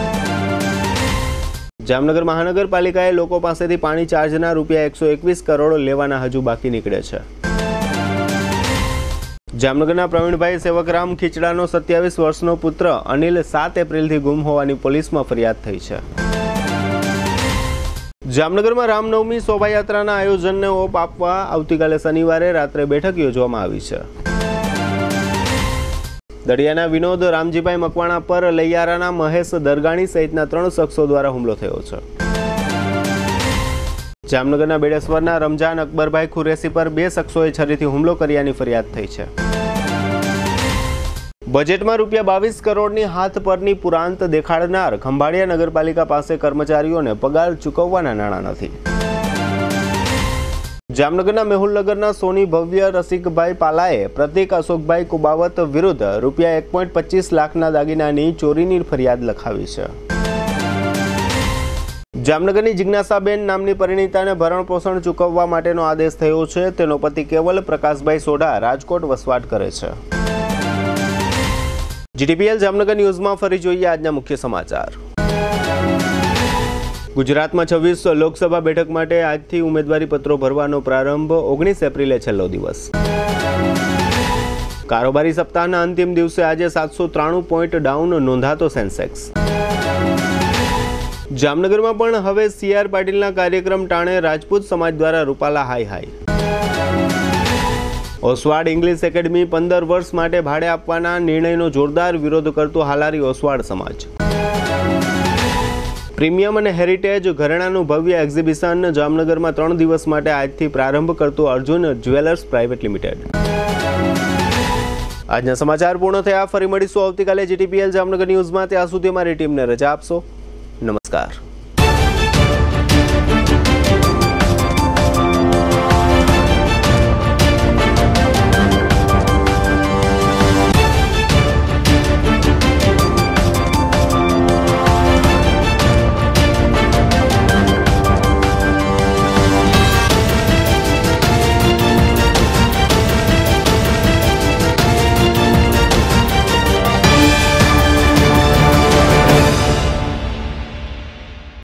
જામનગર મહાનગરપાલિકાએ લોકો પાસેથી પાણી ચાર્જના ₹121 કરોડ લેવાના હજુ બાકી નીકળે છે। જામનગરના પ્રવીણભાઈ સેવકરામ ખીચડાનો 27 વર્ષનો પુત્ર અનિલ 7 એપ્રિલથી ગુમ હોવાની પોલીસમાં ફરિયાદ થઈ છે। જામનગરમાં રામનવમી શોભાયાત્રાના આયોજનને ઓપ આપવા આવતીકાલે શનિવારે રાત્રે બેઠક યોજવામાં આવી છે। દડિયાના વિનોદ રામજીભાઈ મકવાણા પર લૈયારાના મહેશ દરગાણી સહિતના 3 શખ્સો દ્વારા હુમલો થયો છે। જામનગરના બેડેશ્વરના રમજાન અકબરભાઈ ખુરેશી પર 2 શખ્સોએ છરીથી હુમલો કર્યાની ફરિયાદ થઈ છે। બજેટમાં ₹22 કરોડની હાથ પરની પુરાંત દેખાડનાર ખંભાળિયા નગરપાલિકા પાસે કર્મચારીઓને પગાર ચૂકવવાના નાણાં નથી। જામનગરના મેહુલનગરના સોની ભવ્ય રસિકભાઈ પાલાએ પ્રતિક અશોકભાઈ કુબાવત વિરુદ્ધ ₹1.25 લાખના દાગીનાની ચોરીની ફરિયાદ લખાવી છે। જામનગરની જિજ્ઞાસાબેન નામની પરિણીતાને ભરણ પોષણ ચૂકવવા માટેનો આદેશ થયો છે. તેનો પતિ કેવલ પ્રકાશભાઈ સોઢા રાજકોટ વસવાટ કરે છે. જીટીપીએલ જામનગર ન્યૂઝમાં ફરી જોઈએ આજના મુખ્ય સમાચાર. ગુજરાતમાં 26 લોકસભા બેઠક માટે આજથી ઉમેદવારી પત્રો ભરવાનો પ્રારંભ. 19 એપ્રિલે છેલ્લો દિવસ. કારોબારી સપ્તાહના અંતિમ દિવસે આજે 793 પોઈન્ટ ડાઉન નોંધાતો સેન્સેક્સ. જામનગરમાં પણ હવે CR પાટીલના કાર્યક્રમ ટાણે રાજપૂત સમાજ દ્વારા રૂપાલા હાઈ. ઓસવાડ ઇંગ્લિશ એકેડમી 15 વર્ષ માટે ભાડે આપવાના નિર્ણયનો જોરદાર વિરોધ કરતો હાલારી ઓસવાડ સમાજ. પ્રીમિયમ અને હેરિટેજ ઘરેણાનું ભવ્ય એક્ઝિબિશન જામનગરમાં 3 દિવસ માટે આજથી પ્રારંભ કરતું અર્જુન જ્વેલર્સ પ્રાઇવેટ લિમિટેડ. આજના સમાચાર પૂર્ણ થયા. ફરી મળીશું આવતીકાલે જીટીપીએલ જામનગર ન્યૂઝમાં. ત્યાં સુધી અમારી ટીમને રજા આપશો. નમસ્કાર.